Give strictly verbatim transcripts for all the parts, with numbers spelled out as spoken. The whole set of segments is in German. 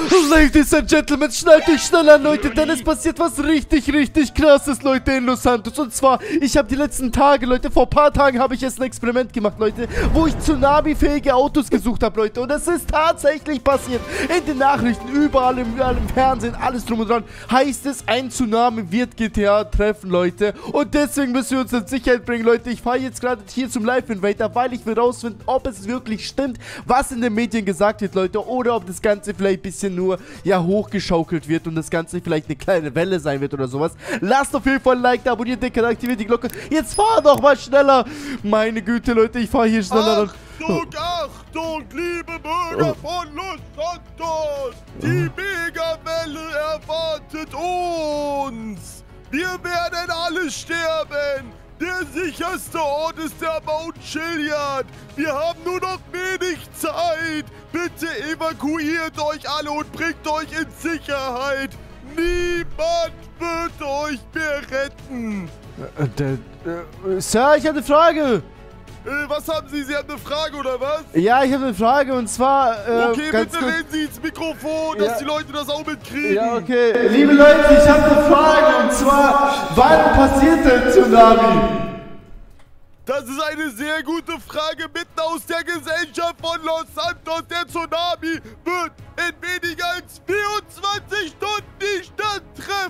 Ladies and Gentlemen, schnallt euch schnell an, Leute, denn es passiert was richtig, richtig krasses, Leute, in Los Santos. Und zwar, ich habe die letzten Tage, Leute, vor ein paar Tagen habe ich jetzt ein Experiment gemacht, Leute, wo ich tsunami-fähige Autos gesucht habe, Leute. Und es ist tatsächlich passiert. In den Nachrichten, überall im, überall im Fernsehen, alles drum und dran, heißt es, ein Tsunami wird G T A treffen, Leute. Und deswegen müssen wir uns in Sicherheit bringen, Leute. Ich fahre jetzt gerade hier zum Live-Invader, weil ich will rausfinden, ob es wirklich stimmt, was in den Medien gesagt wird, Leute, oder ob das Ganze vielleicht ein bisschen nur, ja, hochgeschaukelt wird und das Ganze vielleicht eine kleine Welle sein wird oder sowas. Lasst auf jeden Fall ein Like da, abonniert den Kanal, aktiviert die Glocke. Jetzt fahr doch mal schneller. Meine Güte, Leute, ich fahre hier schneller. Achtung, Achtung, liebe Bürger von Los Santos. Die Megawelle erwartet uns. Wir werden alle sterben. Der sicherste Ort ist der Mount Chiliad. Wir haben nur noch wenig Zeit. Bitte evakuiert euch alle und bringt euch in Sicherheit. Niemand wird euch mehr retten. Äh, der, äh, Sir, ich habe eine Frage. Äh, was haben Sie? Sie haben eine Frage, oder was? Ja, ich habe eine Frage und zwar... Äh, okay, bitte reden Sie ins Mikrofon, dass ja. die Leute das auch mitkriegen. Ja, okay. Liebe Leute, ich habe eine Frage und zwar, wann passiert der Tsunami? Das ist eine sehr gute Frage mitten aus der Gesellschaft von Los Santos. Der Tsunami wird in weniger als vierundzwanzig Stunden die Stadt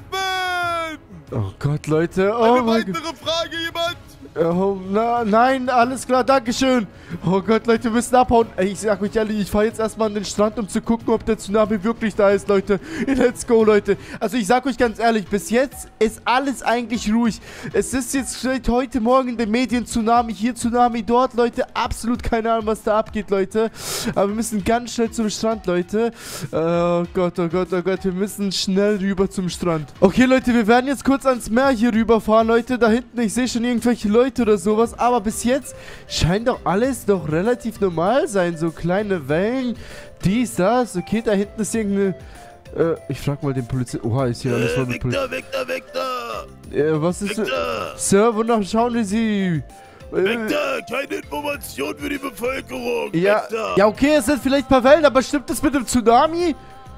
treffen. Oh Gott, Leute. Oh eine mein weitere Gott. Frage, jemand? Oh, na, nein, alles klar, dankeschön. Oh Gott, Leute, wir müssen abhauen. Ey, ich sag euch ehrlich, ich fahre jetzt erstmal an den Strand, um zu gucken, ob der Tsunami wirklich da ist, Leute. Let's go, Leute. Also ich sag euch ganz ehrlich, bis jetzt ist alles eigentlich ruhig. Es ist jetzt seit heute Morgen in den Medien Tsunami hier, Tsunami dort, Leute. Absolut keine Ahnung, was da abgeht, Leute. Aber wir müssen ganz schnell zum Strand, Leute. Oh Gott, oh Gott, oh Gott, wir müssen schnell rüber zum Strand. Okay, Leute, wir werden jetzt kurz ans Meer hier rüberfahren, Leute. Da hinten, ich sehe schon irgendwelche Leute oder sowas, aber bis jetzt scheint doch alles doch relativ normal sein, so kleine Wellen, dies, das, okay, da hinten ist irgendeine, äh, ich frag mal den Polizisten, oha, ist hier alles voll mit Polizisten. Weg da, weg da, weg da! Äh, was ist, Sir, wonach schauen wir Sie? Weg da, keine Information für die Bevölkerung, ja, weg da! Ja, okay, es sind vielleicht ein paar Wellen, aber stimmt das mit dem Tsunami?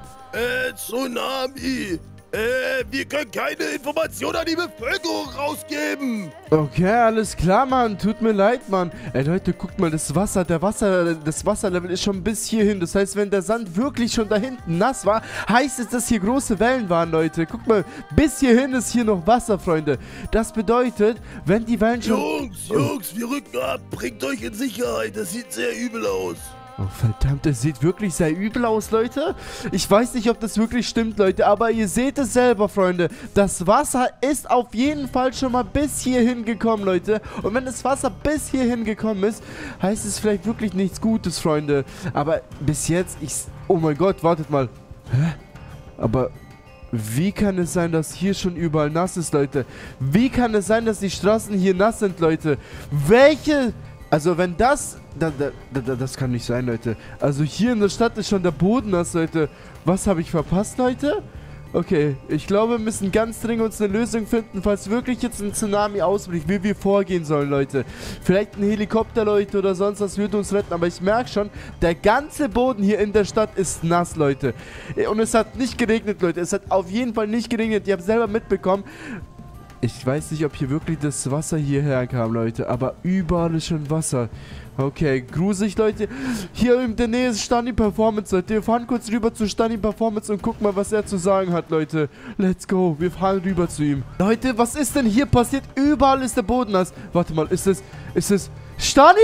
Äh, Tsunami! Äh, wir können keine Informationen an die Bevölkerung rausgeben. Okay, alles klar, Mann. Tut mir leid, Mann. Ey, Leute, guckt mal, das Wasser, der Wasser, das Wasserlevel ist schon bis hierhin. Das heißt, wenn der Sand wirklich schon da hinten nass war, heißt es, dass hier große Wellen waren, Leute. Guckt mal, bis hierhin ist hier noch Wasser, Freunde. Das bedeutet, wenn die Wellen schon... Jungs, Jungs, wir rücken ab. Bringt euch in Sicherheit. Das sieht sehr übel aus. Oh, verdammt, es sieht wirklich sehr übel aus, Leute. Ich weiß nicht, ob das wirklich stimmt, Leute, aber ihr seht es selber, Freunde. Das Wasser ist auf jeden Fall schon mal bis hierhin gekommen, Leute. Und wenn das Wasser bis hierhin gekommen ist, heißt es vielleicht wirklich nichts Gutes, Freunde. Aber bis jetzt, ich... Oh mein Gott, wartet mal. Hä? Aber... Wie kann es sein, dass hier schon überall nass ist, Leute? Wie kann es sein, dass die Straßen hier nass sind, Leute? Welche... Also wenn das, da, da, da, das kann nicht sein, Leute. Also hier in der Stadt ist schon der Boden nass, Leute. Was habe ich verpasst, Leute? Okay, ich glaube, wir müssen ganz dringend uns eine Lösung finden, falls wirklich jetzt ein Tsunami ausbricht, wie wir vorgehen sollen, Leute. Vielleicht ein Helikopter, Leute, oder sonst was würde uns retten. Aber ich merke schon, der ganze Boden hier in der Stadt ist nass, Leute. Und es hat nicht geregnet, Leute. Es hat auf jeden Fall nicht geregnet. Ihr habt selber mitbekommen. Ich weiß nicht, ob hier wirklich das Wasser hierher kam, Leute, aber überall ist schon Wasser. Okay, gruselig, Leute. Hier in der Nähe ist Stani Performance, Leute. Wir fahren kurz rüber zu Stani Performance und gucken mal, was er zu sagen hat, Leute. Let's go, wir fahren rüber zu ihm. Leute, was ist denn hier passiert? Überall ist der Boden nass. Warte mal, ist es, ist es... Stani!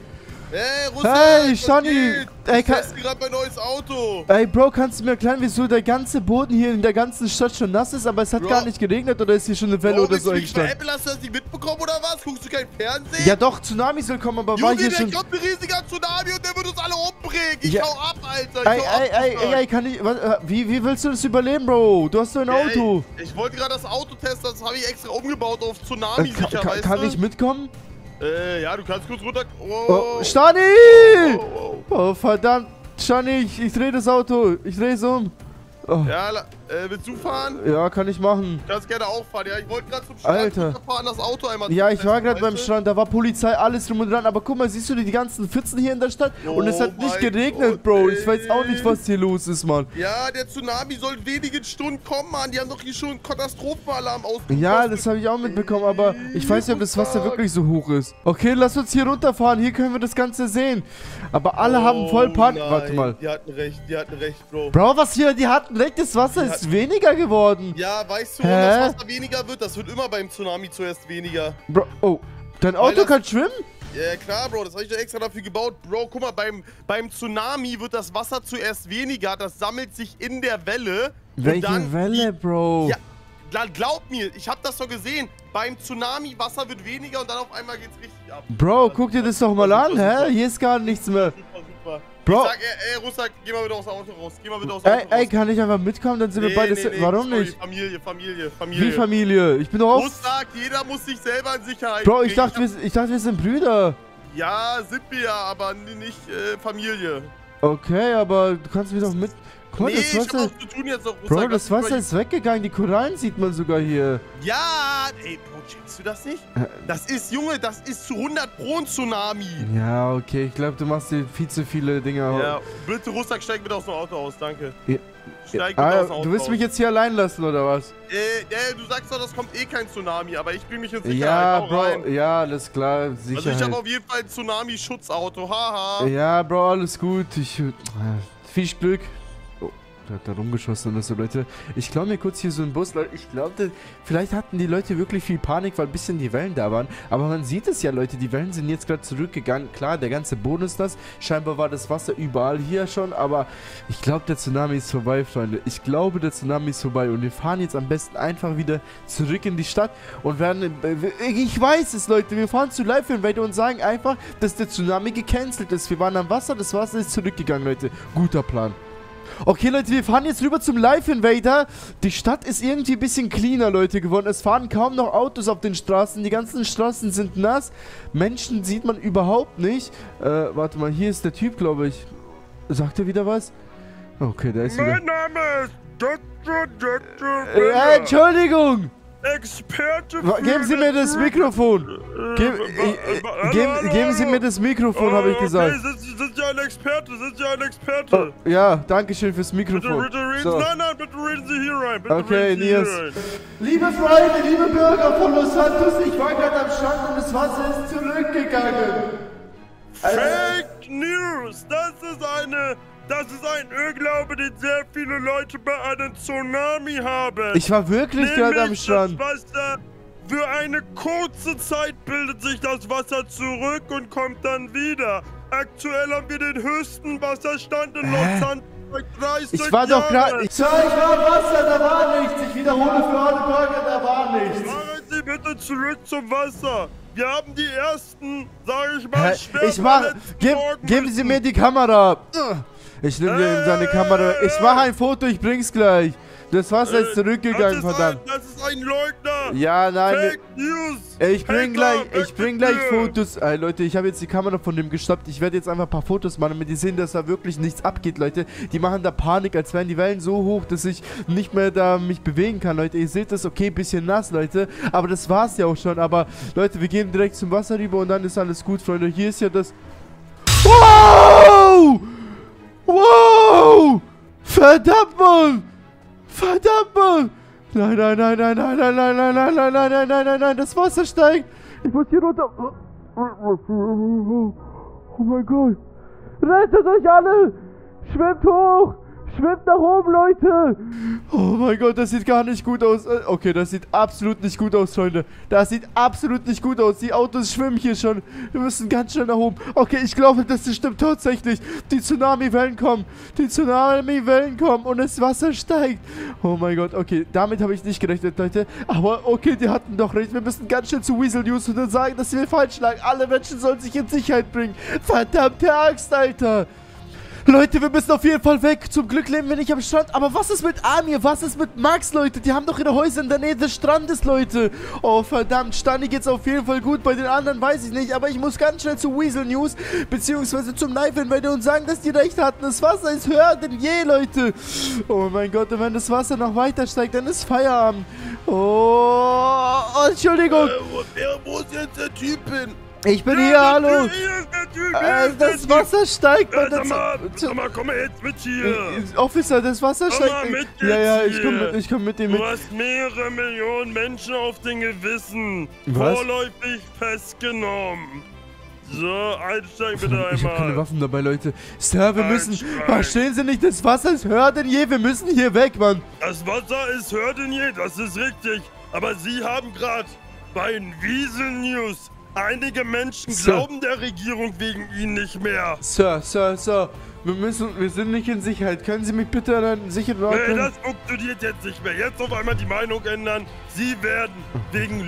Hey, Russell, hey, Stani! Ey, ich teste gerade mein neues Auto. Ey, Bro, kannst du mir erklären, wieso der ganze Boden hier in der ganzen Stadt schon nass ist, aber es hat Bro. gar nicht geregnet oder ist hier schon eine Welle Bro, oder so eingestanden? Hast du das nicht mitbekommen oder was? Guckst du kein Fernsehen? Ja doch, Tsunamis will kommen, aber Junge, war hier der schon... kommt ein riesiger Tsunami und der wird uns alle umbringen. Ich ja. hau ab, Alter. Ich ey, hau ey, ab, ey, ey, ey, kann ich... Was, wie, wie willst du das überleben, Bro? Du hast so ein ey, Auto. Ich wollte gerade das Auto testen, das habe ich extra umgebaut auf Tsunami äh, sicher, kann, weißt kann du? ich mitkommen? Äh, ja, du kannst kurz runter... Oh, oh Stani! Oh, oh, oh, verdammt. Stani, ich, ich drehe das Auto. Ich drehe es um. Oh. Ja, Äh, willst du fahren? Ja, kann ich machen. Kannst gerne auch fahren, ja. Ich wollte gerade zum Strand Alter. fahren, das Auto einmal Ja, ich war gerade beim weißt du? Strand, da war Polizei, alles drum und dran. Aber guck mal, siehst du die ganzen Pfützen hier in der Stadt? Oh Und es hat nicht mein geregnet, Gott, Bro. Ich weiß auch ey. nicht, was hier los ist, Mann. Ja, der Tsunami soll in wenigen Stunden kommen, Mann. Die haben doch hier schon einen Katastrophenalarm ausgerufen. Ja, das habe ich auch mitbekommen, aber ich weiß nicht, ob das Wasser wirklich so hoch ist. Okay, lass uns hier runterfahren, hier können wir das Ganze sehen. Aber alle oh, haben voll Panik. nein. Warte mal. Die hatten recht, die hatten recht, Bro. Bro, was hier? Die hatten recht, das Wasser Die ist hatten- weniger geworden. Ja, weißt du, Hä? warum das Wasser weniger wird? Das wird immer beim Tsunami zuerst weniger. Bro, oh, dein Weil Auto das- kann schwimmen? Ja, klar, Bro, das habe ich doch extra dafür gebaut. Bro, guck mal, beim, beim Tsunami wird das Wasser zuerst weniger, das sammelt sich in der Welle. Welche und dann Welle, Bro? Ja, gla- glaub mir, ich habe das doch gesehen. Beim Tsunami, Wasser wird weniger und dann auf einmal geht's richtig ab. Bro, guck dir das doch mal an, Super, super. hä? Hier ist gar nichts mehr. Super, super. Bro. Ich sag, ey, ey, Russak, geh mal bitte aus dem Auto raus. Geh mal bitte aus dem Ey, Auto raus. ey, kann ich einfach mitkommen? Dann sind wir Nee, beide... nee, sa- nee, Warum sorry, nicht? Familie, Familie, Familie. Wie Familie? Ich bin doch auch... Russak, jeder muss sich selber in Sicherheit Bro, ich bringen. dachte, wir, ich dachte, wir sind Brüder. Ja, sind wir ja, aber n- nicht äh, Familie. Okay, aber du kannst mich doch mit... Guck mal, Nee, das ich hab Wasser... was zu tun jetzt noch, Russak. Bro, lass das mich Wasser mal- ist weggegangen. Die Korallen sieht man sogar hier. Ja, ey, Bro, checkst du das nicht? Das ist, Junge, das ist zu hundert Pro ein Tsunami. Ja, okay. Ich glaube, du machst dir viel zu viele Dinge. Ja, bitte, Russak, steig bitte aus dem Auto aus, danke. Ja. Steig bitte Ah, aus dem Auto du willst aus. mich jetzt hier allein lassen, oder was? Äh, äh, du sagst doch, das kommt eh kein Tsunami, aber ich bring mich in Sicherheit. Ja, hau Bro. rein. Ja, alles klar. Also ich Sicherheit. habe auf jeden Fall ein Tsunami-Schutzauto, haha. Ja, Bro, alles gut. Ich... äh, Viel Glück. Oh, der hat da rumgeschossen und so, Leute. Ich glaube mir kurz hier so einen Bus, Leute. Ich glaube, vielleicht hatten die Leute wirklich viel Panik, weil ein bisschen die Wellen da waren. Aber man sieht es ja, Leute. Die Wellen sind jetzt gerade zurückgegangen. Klar, der ganze Boden ist das. Scheinbar war das Wasser überall hier schon. Aber ich glaube, der Tsunami ist vorbei, Freunde. Ich glaube, der Tsunami ist vorbei. Und wir fahren jetzt am besten einfach wieder zurück in die Stadt. Und werden... Ich weiß es, Leute. Wir fahren zu Live Invader und sagen einfach, dass der Tsunami gecancelt ist. Wir waren am Wasser. Das Wasser ist zurückgegangen, Leute. Guter Plan. Okay, Leute, wir fahren jetzt rüber zum Live Invader. Die Stadt ist irgendwie ein bisschen cleaner, Leute, geworden. Es fahren kaum noch Autos auf den Straßen. Die ganzen Straßen sind nass. Menschen sieht man überhaupt nicht. Äh, warte mal, hier ist der Typ, glaube ich. Sagt er wieder was? Okay, der ist wieder... Mein Name ist Doktor Doktor Äh, Entschuldigung! Experte Wa- Geben Sie mir das Mikrofon! Ge äh, geben, geben Sie mir das Mikrofon, habe ich gesagt. Okay, sind, sind ja ein Experte, sind ja ein Experte. Oh, ja, danke schön fürs Bitte, Mikrofon. bitte reden So. Sie, nein, nein, bitte reden Sie hier rein. Bitte Okay, reden Sie hier Nias. rein. Liebe Freunde, liebe Bürger von Los Santos, ich war gerade am Strand und das Wasser ist zurückgegangen. Fake News, das ist eine, das ist ein Irrglaube, den sehr viele Leute bei einem Tsunami haben. Ich war wirklich gerade am Nämlich Strand. Das Wasser, für eine kurze Zeit bildet sich das Wasser zurück und kommt dann wieder. Aktuell haben wir den höchsten Wasserstand in Los Hä? Santos seit dreißig Ich war doch Jahren. gerade... Ich, ich war am Wasser, da war nichts. Ich wiederhole für alle Bürger, da war nichts. Fahren Sie bitte zurück zum Wasser. Wir haben die ersten, sage ich mal, Hä? schwer Ich mach... verletzten Geb, Morgen geben Sie müssen. mir die Kamera. Ich nehme dir seine Kamera. Ich mache ein Foto, ich bring's gleich. Das Wasser ist Äh, zurückgegangen, das ist verdammt. Ein, das ist ein Leugner. Ja, nein. Fake News. Ich bring Hater, gleich, weg ich bring mit gleich dir. Fotos. Ey, Leute, ich habe jetzt die Kamera von dem gestoppt. Ich werde jetzt einfach ein paar Fotos machen, damit die sehen, dass da wirklich nichts abgeht, Leute. Die machen da Panik, als wären die Wellen so hoch, dass ich nicht mehr da mich bewegen kann, Leute. Ihr seht das, okay, bisschen nass, Leute. Aber das war's ja auch schon. Aber, Leute, wir gehen direkt zum Wasser rüber und dann ist alles gut, Freunde. Hier ist ja das... Wow! Wow! Verdammt, Mann! Verdammt, Mann! Nein, nein, nein, nein, nein, nein, nein, nein, nein, nein, nein, nein, nein, nein, nein, das Wasser steigt! Ich muss hier runter. Oh mein Gott! Rettet euch alle! Schwimmt hoch! Schwimmt nach oben, Leute! Oh mein Gott, das sieht gar nicht gut aus. Okay, das sieht absolut nicht gut aus, Freunde. Das sieht absolut nicht gut aus. Die Autos schwimmen hier schon. Wir müssen ganz schnell nach oben. Okay, ich glaube, das stimmt tatsächlich. Die Tsunami-Wellen kommen. Die Tsunami-Wellen kommen und das Wasser steigt. Oh mein Gott, okay. Damit habe ich nicht gerechnet, Leute. Aber okay, die hatten doch recht. Wir müssen ganz schnell zu Weasel News und dann sagen, dass wir falsch lagen. Alle Menschen sollen sich in Sicherheit bringen. Verdammte Axt, Alter. Leute, wir müssen auf jeden Fall weg. Zum Glück leben wir nicht am Strand. Aber was ist mit Amir? Was ist mit Max, Leute? Die haben doch ihre Häuser in der Nähe des Strandes, Leute. Oh, verdammt. Stani geht's auf jeden Fall gut. Bei den anderen weiß ich nicht. Aber ich muss ganz schnell zu Weasel News, beziehungsweise zum Knife Invader und sagen, dass die recht hatten. Das Wasser ist höher denn je, Leute. Oh mein Gott. Und wenn das Wasser noch weiter steigt, dann ist Feierabend. Oh, oh Entschuldigung. Äh, wo, wer, wo ist jetzt der Typ hin? Ich bin Ja, hier, der hallo. Typ, hier ist der Typ, hier Äh, ist der das Typ. Wasser steigt. Ja, bei der sag mal, Z- sag mal, komm mal jetzt mit hier. Äh, Officer, das Wasser Komm steigt. mal mit ja, ja, jetzt ich komm hier. mit, ich komm mit dem Du mit. hast mehrere Millionen Menschen auf den Gewissen. Was? Vorläufig festgenommen. So, einsteigen bitte Ich habe keine einmal. Waffen dabei, Leute. Sir, wir müssen... Einsteigen. Verstehen Sie nicht, das Wasser ist höher denn je. Wir müssen hier weg, Mann. Das Wasser ist höher denn je, das ist richtig. Aber Sie haben gerade bei Weasel News... Einige Menschen Sir. glauben der Regierung wegen Ihnen nicht mehr. Sir, Sir, Sir. Wir müssen... Wir sind nicht in Sicherheit. Können Sie mich bitte an einen sicheren Ort Nee, bringen? das funktioniert jetzt nicht mehr. Jetzt auf einmal die Meinung ändern. Sie werden wegen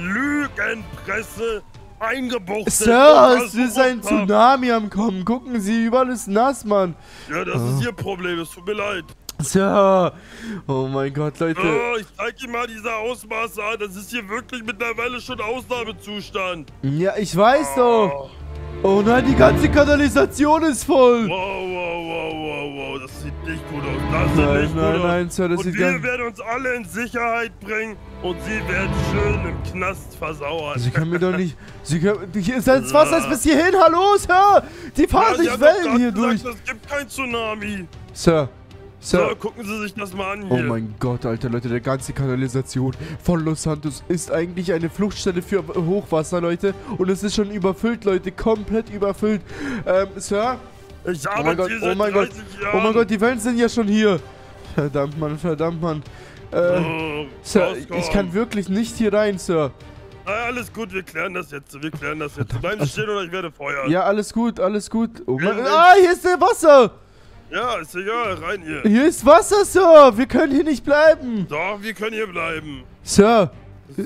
Lügenpresse eingebuchtet. Sir, und es ist ein versucht haben. Tsunami am Kommen. Gucken Sie, überall ist nass, Mann. Ja, das ist Ihr Problem. Es tut mir leid. Sir. Oh mein Gott, Leute. Oh, ich zeig Ihnen mal diese Ausmaße an. Das ist hier wirklich mittlerweile schon Ausnahmezustand. Ja, ich weiß doch. Oh nein, die ganze Kanalisation ist voll. Wow, wow, wow, wow, wow. Das sieht nicht gut aus. Das sieht Nein, nicht gut nein, aus. nein, Sir, das und sieht wir ganz... werden uns alle in Sicherheit bringen und Sie werden schön im Knast versauern. Sie können mir doch nicht... Sie können... Hier, das Wasser ist bis hierhin. Hallo, Sir. Die fahren Ja, Sie sich haben doch Wellen gerade hier gesagt, durch. Es gibt kein Tsunami. Sir. Sir. So, gucken Sie sich das mal an hier. Oh mein Gott, Alter, Leute, der ganze Kanalisation von Los Santos ist eigentlich eine Fluchtstelle für Hochwasser, Leute. Und es ist schon überfüllt, Leute, komplett überfüllt. Ähm, Sir? Ich Oh arbeite mein Gott, hier oh seit mein Gott, dreißig oh Jahren. mein Gott, die Wellen sind ja schon hier. Verdammt, Mann, verdammt, Mann. Äh, Oh, Sir, rauskommen. ich kann wirklich nicht hier rein, Sir. Na, alles gut, wir klären das jetzt. Wir klären das jetzt. Bleiben Sie stehen oder ich werde feuern. Ja, alles gut, alles gut. Oh mein... Ja, Ah, hier ist der Wasser. Ja, ist egal, rein hier. Hier ist Wasser, Sir. Wir können hier nicht bleiben. Doch, wir können hier bleiben. Sir, So.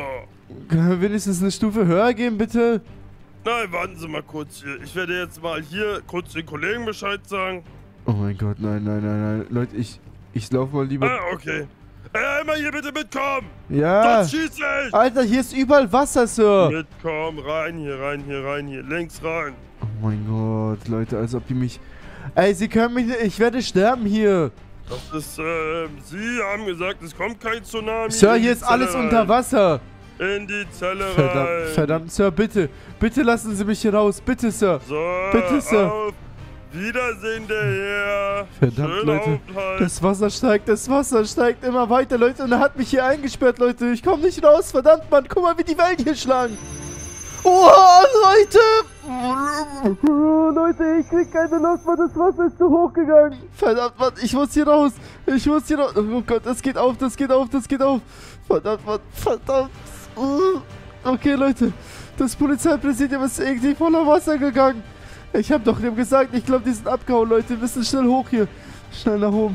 können wir wenigstens eine Stufe höher gehen, bitte? Nein, warten Sie mal kurz hier. Ich werde jetzt mal hier kurz den Kollegen Bescheid sagen. Oh mein Gott, nein, nein, nein, nein. Leute, ich, ich laufe mal lieber... Ah, okay. Ey, einmal hier bitte mitkommen. Ja. Sonst schieße ich. Alter, hier ist überall Wasser, Sir. Mitkommen, rein hier, rein hier, rein hier. Links rein. Oh mein Gott, Leute, als ob die mich... Ey, sie können mich... Ich werde sterben hier. Das ist, ähm, Sie haben gesagt, es kommt kein Tsunami. Sir, In hier die ist alles Zelle unter rein. Wasser. In die Zelle Verdammt, rein. verdammt, Sir, bitte. Bitte lassen Sie mich hier raus. Bitte, Sir. So, Bitte, Sir. auf Wiedersehen, der Herr. Verdammt, Schönen Leute. Aufenthalt. Das Wasser steigt, das Wasser steigt immer weiter, Leute. Und er hat mich hier eingesperrt, Leute. Ich komme nicht raus. Verdammt, Mann. Guck mal, wie die Wellen hier schlagen. Oh, Leute. Oh, Leute, ich krieg keine Luft, Mann. Das Wasser ist zu hoch gegangen. Verdammt, Mann. Ich muss hier raus. Ich muss hier raus. Oh Gott, das geht auf, das geht auf, das geht auf. Verdammt, Mann. Verdammt. Okay, Leute. Das Polizeipräsidium ist irgendwie voller Wasser gegangen. Ich hab doch dem gesagt, ich glaube, die sind abgehauen, Leute. Wir müssen schnell hoch hier. Schnell nach oben.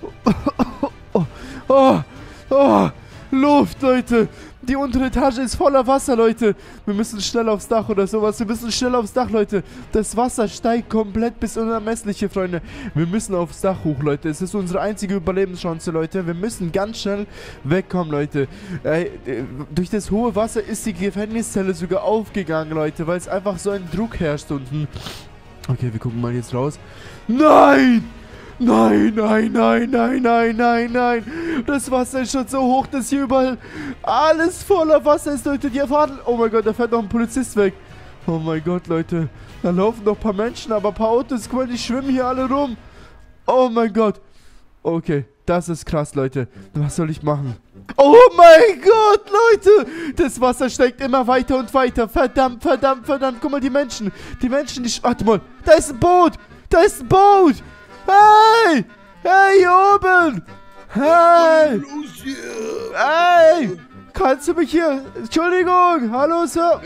Oh, oh, oh, Luft, Leute. Die untere Etage ist voller Wasser, Leute. Wir müssen schnell aufs Dach oder sowas. Wir müssen schnell aufs Dach, Leute. Das Wasser steigt komplett bis unermesslich hier, Freunde. Wir müssen aufs Dach hoch, Leute. Es ist unsere einzige Überlebenschance, Leute. Wir müssen ganz schnell wegkommen, Leute. Äh, äh, durch das hohe Wasser ist die Gefängniszelle sogar aufgegangen, Leute, weil es einfach so ein Druck herrscht unten. Okay, wir gucken mal jetzt raus. Nein! Nein, nein, nein, nein, nein, nein, nein. Das Wasser ist schon so hoch, dass hier überall alles voller Wasser ist, Leute. Die fahren... Oh mein Gott, da fährt noch ein Polizist weg. Oh mein Gott, Leute. Da laufen noch ein paar Menschen, aber ein paar Autos. Guck mal, die schwimmen hier alle rum. Oh mein Gott. Okay, das ist krass, Leute. Was soll ich machen? Oh mein Gott, Leute. Das Wasser steigt immer weiter und weiter. Verdammt, verdammt, verdammt. Guck mal, die Menschen. Die Menschen, die... Warte mal. Da ist ein Boot. Da ist ein Boot. Hey! Hey, hier oben! Hey! Los hier. Hey! Kannst du mich hier... Entschuldigung! Hallo, Sir!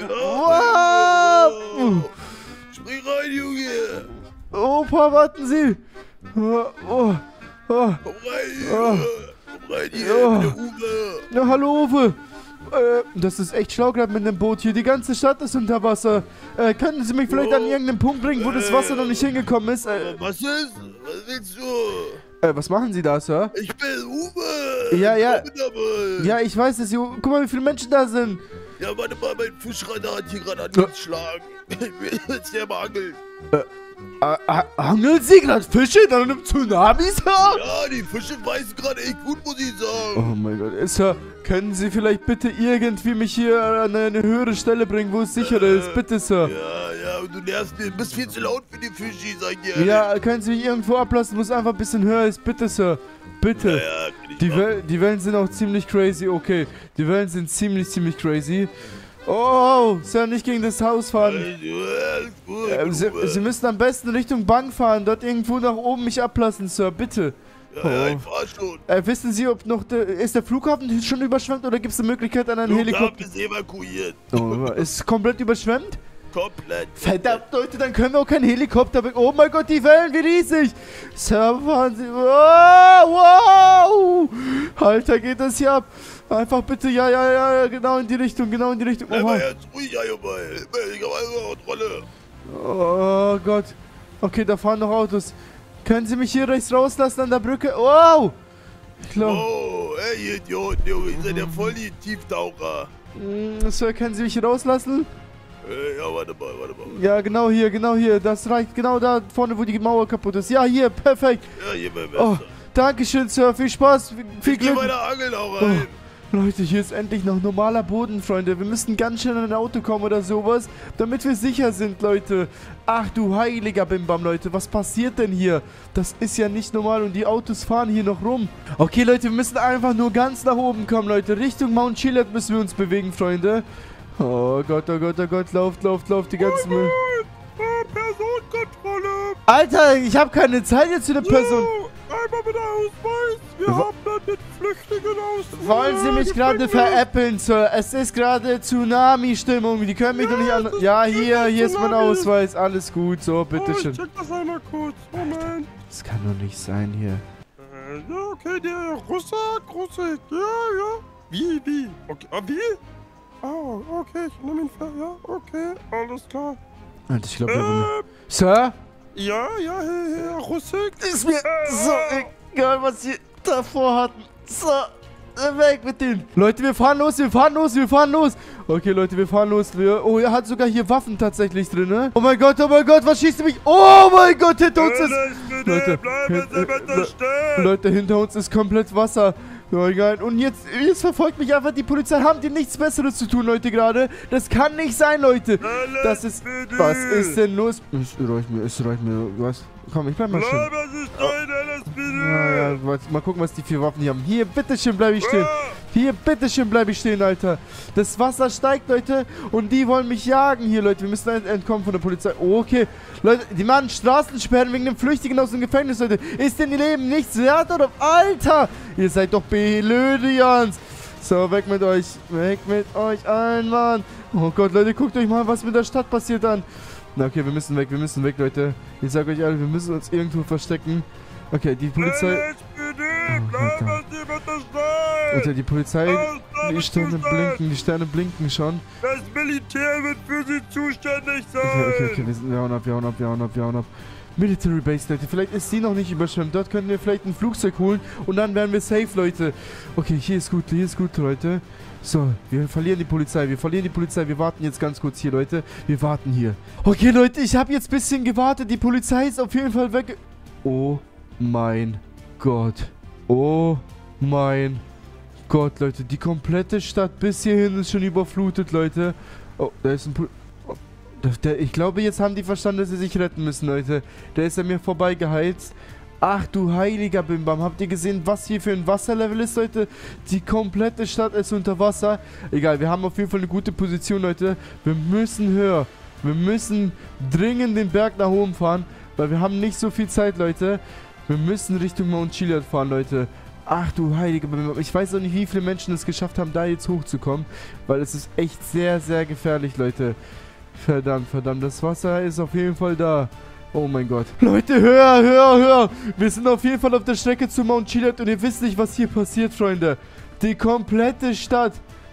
Wow! Spring rein, Junge! Opa, warten Sie! Oh, oh, oh. Komm rein hier! Oh. Komm rein hier Oh. mit der Uwe! Ja, hallo, Uwe! Äh, das ist echt schlau gerade mit dem Boot hier. Die ganze Stadt ist unter Wasser. Äh, können Sie mich vielleicht oh. an irgendeinen Punkt bringen, wo das Wasser noch nicht hingekommen ist? Äh, was ist? Was willst du? Äh, was machen Sie da, Sir? Ich bin Uwe. Ja, ja. Ich ja, ich weiß es. Guck mal, wie viele Menschen da sind. Ja, warte mal, mein Fischradar hat hier gerade angeschlagen. Ich will jetzt der mal angeln. Äh, äh, angeln Sie gerade Fische in einem Tsunami, Sir? Ja, die Fische beißen gerade echt gut, muss ich sagen. Oh mein Gott. Sir, können Sie vielleicht bitte irgendwie mich hier an eine höhere Stelle bringen, wo es sicherer äh, ist? Bitte, Sir. Ja, ja, und du nervst mich. Du bist viel zu laut für die Fische, sag ich dir. Ja, können Sie mich irgendwo ablassen, wo es einfach ein bisschen höher ist? Bitte, Sir. Bitte. Ja, ja, die, Wel die Wellen sind auch ziemlich crazy. Okay, die Wellen sind ziemlich, ziemlich crazy. Oh, Sir, nicht gegen das Haus fahren. Äh, Sie, Sie müssen am besten Richtung Bank fahren. Dort irgendwo nach oben mich ablassen, Sir. Bitte. Ja, oh. ja, ich fahr schon. Äh, wissen Sie, ob noch de ist der Flughafen schon überschwemmt oder gibt es eine Möglichkeit an einen Helikopter? ist evakuiert. Oh, ist komplett überschwemmt? Komplett. Verdammt, Leute, dann können wir auch keinen Helikopter... Oh mein Gott, die Wellen, wie riesig. Sir, fahren Sie... Wow, wow. Alter, geht das hier ab. Einfach bitte, ja, ja, ja, genau in die Richtung, genau in die Richtung. Bleib mal jetzt ruhig, ja, Junge. Ich hab eine Kontrolle. Oh Gott. Okay, da fahren noch Autos. Können Sie mich hier rechts rauslassen an der Brücke? Wow. Ich glaub... Oh, ey, ihr Idioten, Junge. Ihr seid ja voll die Tieftaucher. Mm, Sir, können Sie mich hier rauslassen? Äh, ja, warte mal, warte mal. Ja, genau hier, genau hier. Das reicht genau da vorne, wo die Mauer kaputt ist. Ja, hier, perfekt. Ja, hier mein Messer. Oh, Dankeschön, Sir. Viel Spaß, viel, viel ich Glück. Geh bei der Angel auch rein. Oh. Leute, hier ist endlich noch normaler Boden, Freunde. Wir müssen ganz schnell in ein Auto kommen oder sowas, damit wir sicher sind, Leute. Ach du heiliger Bimbam, Leute. Was passiert denn hier? Das ist ja nicht normal und die Autos fahren hier noch rum. Okay, Leute, wir müssen einfach nur ganz nach oben kommen, Leute. Richtung Mount Chiliad müssen wir uns bewegen, Freunde. Oh Gott, oh Gott, oh Gott. Lauft, lauft, lauft die ganzen... Oh nein, Personenkontrolle. Alter, ich habe keine Zeit jetzt für eine Person... Einmal mit Ausweis. Wir Wa haben dann mit Flüchtlingen aus. Wollen Sie mich gerade veräppeln, Sir? Es ist gerade Tsunami-Stimmung. Die können mich ja, doch nicht an... Ja, hier, hier ist mein Ausweis. Alles gut, so, bitteschön. Oh, ich check das einmal kurz. Moment. Das kann doch nicht sein hier. Äh, ja, okay, der Russe, Russe. Ja, ja. Wie, wie? Okay, ah, wie? Oh, okay, ich nehme ihn ver... Ja, okay, alles klar. Alter, ich glaube... Ähm, Sir? Ja, ja, Herr, Herr Russek. Ist mir äh, so egal, was Sie davor hatten. So, weg mit denen. Leute, wir fahren los, wir fahren los, wir fahren los. Okay, Leute, wir fahren los. Wir, oh, er hat sogar hier Waffen tatsächlich drin, ne? Oh mein Gott, oh mein Gott, was schießt du mich? Oh mein Gott, hinter uns ist... Leute, bleiben Sie bitte stehen. Leute, hinter uns ist komplett Wasser. Oh, egal. Und jetzt, jetzt verfolgt mich einfach die Polizei. Haben die nichts Besseres zu tun, Leute, gerade? Das kann nicht sein, Leute. Das ist... Was ist denn los? Es reicht mir, es reicht mir. Was? Komm, ich bleib mal stehen. Bleiben Sie stehen, L S P D. Ja, ja, mal gucken, was die vier Waffen hier haben. Hier, bitteschön, bleib ich stehen. Hier, bitteschön, bleib ich stehen, Alter. Das Wasser steigt, Leute. Und die wollen mich jagen hier, Leute. Wir müssen entkommen von der Polizei. Oh, okay. Leute, die machen Straßensperren wegen dem Flüchtigen aus dem Gefängnis, Leute. Ist denn ihr Leben nichts wert, oder? Alter! Ihr seid doch Belödians. So, weg mit euch. Weg mit euch allen, Mann. Oh Gott, Leute, guckt euch mal, was mit der Stadt passiert an. Na, okay, wir müssen weg, wir müssen weg, Leute. Ich sag euch alle, wir müssen uns irgendwo verstecken. Okay, die Polizei... Oh, Alter. Alter, die Polizei... Die Sterne blinken, die Sterne blinken schon. Das Militär wird für sie zuständig sein. Okay, okay, okay, wir, sind, wir hauen ab, wir hauen ab, wir hauen ab, wir hauen ab. Military Base, Leute. Vielleicht ist sie noch nicht überschwemmt. Dort können wir vielleicht ein Flugzeug holen und dann werden wir safe, Leute. Okay, hier ist gut, hier ist gut, Leute. So, wir verlieren die Polizei, wir verlieren die Polizei. Wir warten jetzt ganz kurz hier, Leute. Wir warten hier. Okay, Leute, ich habe jetzt ein bisschen gewartet. Die Polizei ist auf jeden Fall weg. Oh mein Gott. Oh mein Gott, Leute. Die komplette Stadt bis hierhin ist schon überflutet, Leute. Oh, da ist ein... Pol oh, der, der, ich glaube, jetzt haben die verstanden, dass sie sich retten müssen, Leute. Der ist an mir vorbeigeheizt. Ach du heiliger Bimbam, habt ihr gesehen, was hier für ein Wasserlevel ist, Leute? Die komplette Stadt ist unter Wasser. Egal, wir haben auf jeden Fall eine gute Position, Leute. Wir müssen höher. Wir müssen dringend den Berg nach oben fahren, weil wir haben nicht so viel Zeit, Leute. Wir müssen Richtung Mount Chiliad fahren, Leute. Ach du heiliger Bimbam. Ich weiß auch nicht, wie viele Menschen es geschafft haben, da jetzt hochzukommen, weil es ist echt sehr, sehr gefährlich, Leute. Verdammt, verdammt, das Wasser ist auf jeden Fall da. Oh mein Gott. Leute, höher, höher, höher. Wir sind auf jeden Fall auf der Strecke zu Mount Chiliad und ihr wisst nicht, was hier passiert, Freunde. Die komplette Stadt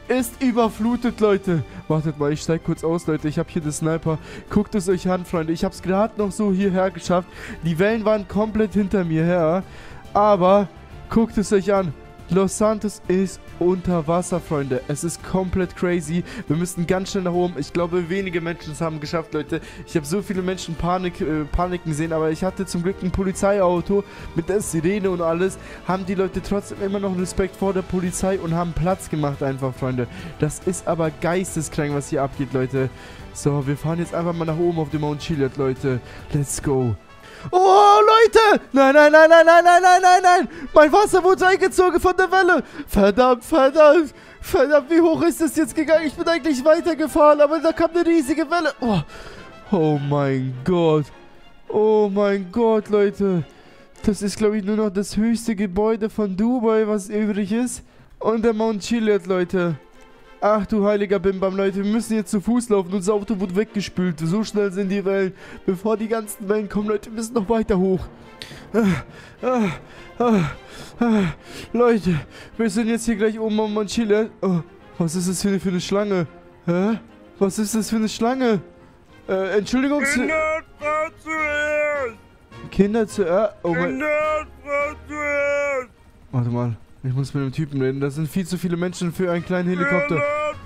ist überflutet, Leute. Wartet mal, ich steig kurz aus, Leute. Ich habe hier den Sniper. Guckt es euch an, Freunde. Ich habe es gerade noch so hierher geschafft. Die Wellen waren komplett hinter mir her. Aber guckt es euch an. Los Santos ist unter Wasser, Freunde. Es ist komplett crazy. Wir müssen ganz schnell nach oben. Ich glaube, wenige Menschen es haben geschafft, Leute. Ich habe so viele Menschen Panik, äh, Paniken sehen, aber ich hatte zum Glück ein Polizeiauto mit der Sirene und alles. Haben die Leute trotzdem immer noch Respekt vor der Polizei und haben Platz gemacht einfach, Freunde. Das ist aber geisteskrank, was hier abgeht, Leute. So, wir fahren jetzt einfach mal nach oben auf den Mount Chiliad, Leute. Let's go. Oh, Leute! Nein, nein, nein, nein, nein, nein, nein, nein, nein! Mein Wasser wurde eingezogen von der Welle! Verdammt, verdammt! Verdammt, wie hoch ist das jetzt gegangen? Ich bin eigentlich weitergefahren, aber da kam eine riesige Welle. Oh, oh mein Gott. Oh mein Gott, Leute. Das ist, glaube ich, nur noch das höchste Gebäude von Dubai, was übrig ist. Und der Mount Chiliad, Leute. Ach du heiliger Bimbam, Leute, wir müssen jetzt zu Fuß laufen. Unser Auto wurde weggespült. So schnell sind die Wellen. Bevor die ganzen Wellen kommen, Leute, wir müssen noch weiter hoch. Ah, ah, ah, ah. Leute, wir sind jetzt hier gleich oben am Mount Chiliad. Oh, was ist das für eine, für eine Schlange? Hä? Was ist das für eine Schlange? Äh, Entschuldigung. Kinder zuerst! Kinder zuerst? Oh mein... Kinder zuerst! Warte mal. Ich muss mit dem Typen reden. Das sind viel zu viele Menschen für einen kleinen Helikopter.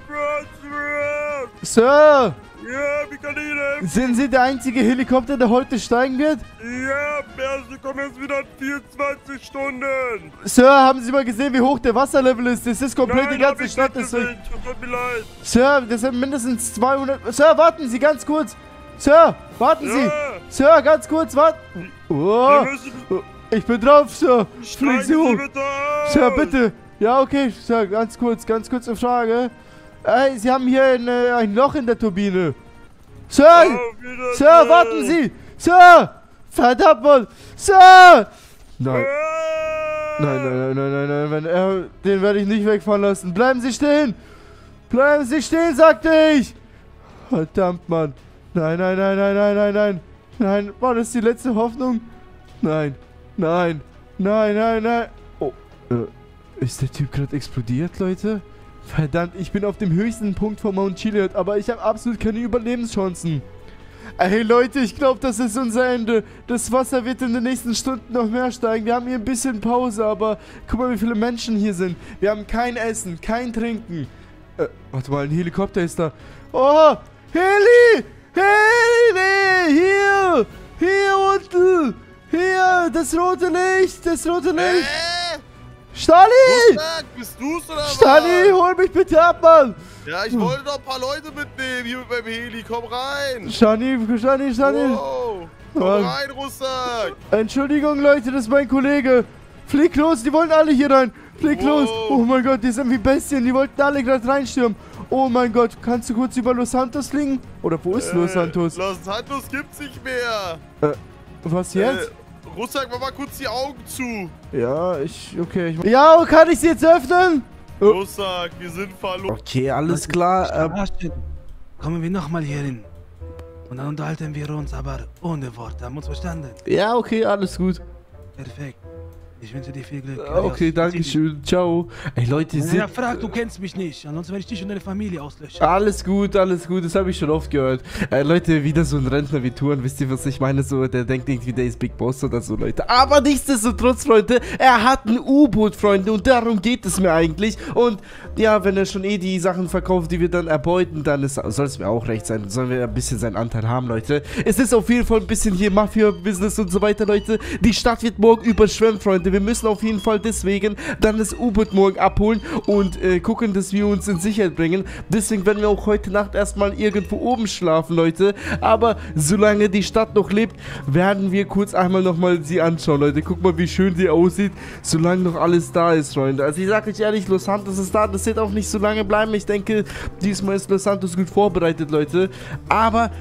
Sir! Ja, wie kann ich Ihnen helfen? Sind Sie der einzige Helikopter, der heute steigen wird? Ja, Sie kommen jetzt wieder in vierundzwanzig Stunden. Sir, haben Sie mal gesehen, wie hoch der Wasserlevel ist? Das ist komplett, Nein, die ganze hab ich Stadt nicht ist gesehen. Tut mir leid. Sir, das sind mindestens zweihundert... Sir, warten Sie ganz kurz. Sir, warten Sie. Ja. Sir, ganz kurz, warten. Oh, Wir müssen... ich bin drauf, Sir. Fliegen Steigen Sie hoch. Sie bitte aus. Sir, bitte. Ja, okay, Sir, ganz kurz, ganz kurze Frage. Ey, Sie haben hier ein, äh, ein Loch in der Turbine. Sir! Auf Wiedersehen. Sir, warten Sie! Sir! Verdammt, Mann! Sir! Nein. Äh. Nein, nein, nein, nein, nein, nein, wenn er, den werde ich nicht wegfahren lassen. Bleiben Sie stehen! Bleiben Sie stehen, sagte ich! Verdammt, Mann. Nein, nein, nein, nein, nein, nein, nein. Nein, war das die letzte Hoffnung? Nein, nein, nein, nein, nein. Oh, äh, ist der Typ gerade explodiert, Leute? Verdammt, ich bin auf dem höchsten Punkt von Mount Chiliad, aber ich habe absolut keine Überlebenschancen. Hey Leute, ich glaube, das ist unser Ende. Das Wasser wird in den nächsten Stunden noch mehr steigen. Wir haben hier ein bisschen Pause, aber guck mal, wie viele Menschen hier sind. Wir haben kein Essen, kein Trinken. Äh, warte mal, ein Helikopter ist da. Oh, Heli! Heli! Hier! Hier unten! Hier! Das rote Licht! Das rote Licht! Äh? Stani! Rucksack, bist du's oder was? Stani, hol mich bitte ab, Mann! Ja, ich wollte doch ein paar Leute mitnehmen hier beim Heli. Komm rein! Stani, Stani, Stani! Wow. Komm Ja. rein, Rucksack! Entschuldigung, Leute, das ist mein Kollege. Flieg los, die wollen alle hier rein. Flieg Wow. los. Oh mein Gott, die sind wie Bestien. Die wollten alle gerade reinstürmen. Oh mein Gott, kannst du kurz über Los Santos fliegen? Oder wo ist Los Santos? Äh, Los Santos gibt's nicht mehr. Äh, was jetzt? Äh, Rucksack, mach mal kurz die Augen zu. Ja, ich, okay. Ich, ja, kann ich sie jetzt öffnen? Oh. Rucksack, wir sind verloren. Okay, alles klar. Äh, Kommen wir nochmal hier hin. Und dann unterhalten wir uns, aber ohne Worte. Haben wir uns verstanden? ja, okay, alles gut. Perfekt. Ich wünsche dir viel Glück. Okay, danke schön. Ciao. Ey, Leute, Ja, sind... frag, du kennst mich nicht. Ansonsten werde ich dich und deine Familie auslöschen. Alles gut, alles gut, das habe ich schon oft gehört. Äh, Leute, wieder so ein Rentner wie Touren, wisst ihr, was ich meine? So, der denkt irgendwie, der ist Big Boss oder so, Leute. Aber nichtsdestotrotz, Leute, er hat ein U-Boot, Freunde, und darum geht es mir eigentlich. Und ja, wenn er schon eh die Sachen verkauft, die wir dann erbeuten, dann ist, soll es mir auch recht sein. Sollen wir ein bisschen seinen Anteil haben, Leute. Es ist auf jeden Fall ein bisschen hier Mafia-Business und so weiter, Leute. Die Stadt wird morgen überschwemmt, Freunde. Wir müssen auf jeden Fall deswegen dann das U-Boot morgen abholen und äh, gucken, dass wir uns in Sicherheit bringen. Deswegen werden wir auch heute Nacht erstmal irgendwo oben schlafen, Leute. Aber solange die Stadt noch lebt, werden wir kurz einmal nochmal sie anschauen, Leute. Guck mal, wie schön sie aussieht, solange noch alles da ist, Freunde. Also ich sage euch ehrlich, Los Santos ist da. Das wird auch nicht so lange bleiben. Ich denke, diesmal ist Los Santos gut vorbereitet, Leute. Aber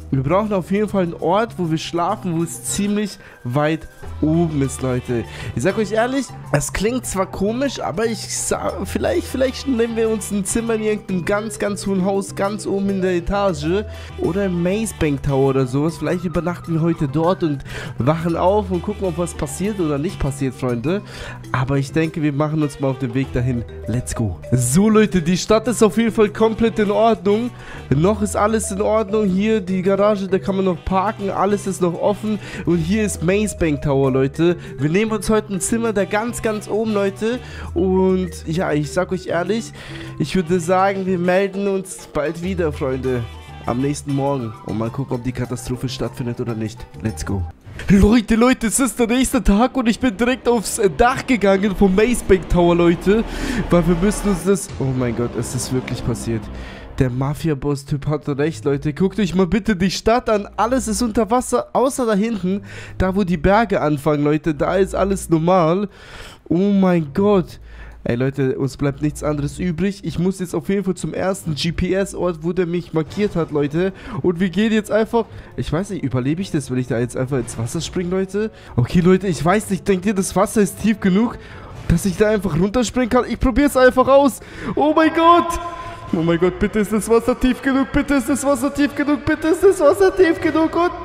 Wir brauchen auf jeden Fall einen Ort, wo wir schlafen, wo es ziemlich weit oben ist, Leute. Ich sag euch ehrlich, es klingt zwar komisch, aber ich sag, vielleicht, vielleicht nehmen wir uns ein Zimmer in irgendeinem ganz, ganz hohen Haus, ganz oben in der Etage oder im Maze Bank Tower oder sowas. Vielleicht übernachten wir heute dort und wachen auf und gucken, ob was passiert oder nicht passiert, Freunde. Aber ich denke, wir machen uns mal auf den Weg dahin. Let's go. So, Leute, die Stadt ist auf jeden Fall komplett in Ordnung. Noch ist alles in Ordnung. Hier die Garage, da kann man noch parken. Alles ist noch offen. Und hier ist Maze Bank Tower, Leute. Wir nehmen uns heute ein Zimmer da ganz, ganz oben, Leute. Und ja, ich sag euch ehrlich, ich würde sagen, wir melden uns bald wieder, Freunde. Am nächsten Morgen. Und mal gucken, ob die Katastrophe stattfindet oder nicht. Let's go. Leute, Leute, es ist der nächste Tag und ich bin direkt aufs Dach gegangen vom Maze Bank Tower, Leute. Weil wir müssen uns das... Oh mein Gott, es ist wirklich passiert. Der Mafia-Boss-Typ hatte recht, Leute. Guckt euch mal bitte die Stadt an. Alles ist unter Wasser, außer da hinten. Da, wo die Berge anfangen, Leute. Da ist alles normal. Oh mein Gott. Ey, Leute, uns bleibt nichts anderes übrig. Ich muss jetzt auf jeden Fall zum ersten G P S-Ort, wo der mich markiert hat, Leute. Und wir gehen jetzt einfach... Ich weiß nicht, überlebe ich das, wenn ich da jetzt einfach ins Wasser springe, Leute? Okay, Leute, ich weiß nicht. Denkt ihr, das Wasser ist tief genug, dass ich da einfach runterspringen kann? Ich probiere es einfach aus. Oh mein Gott. Oh mein Gott, bitte ist das Wasser tief genug. Bitte ist das Wasser tief genug. Bitte ist das Wasser tief genug. Und...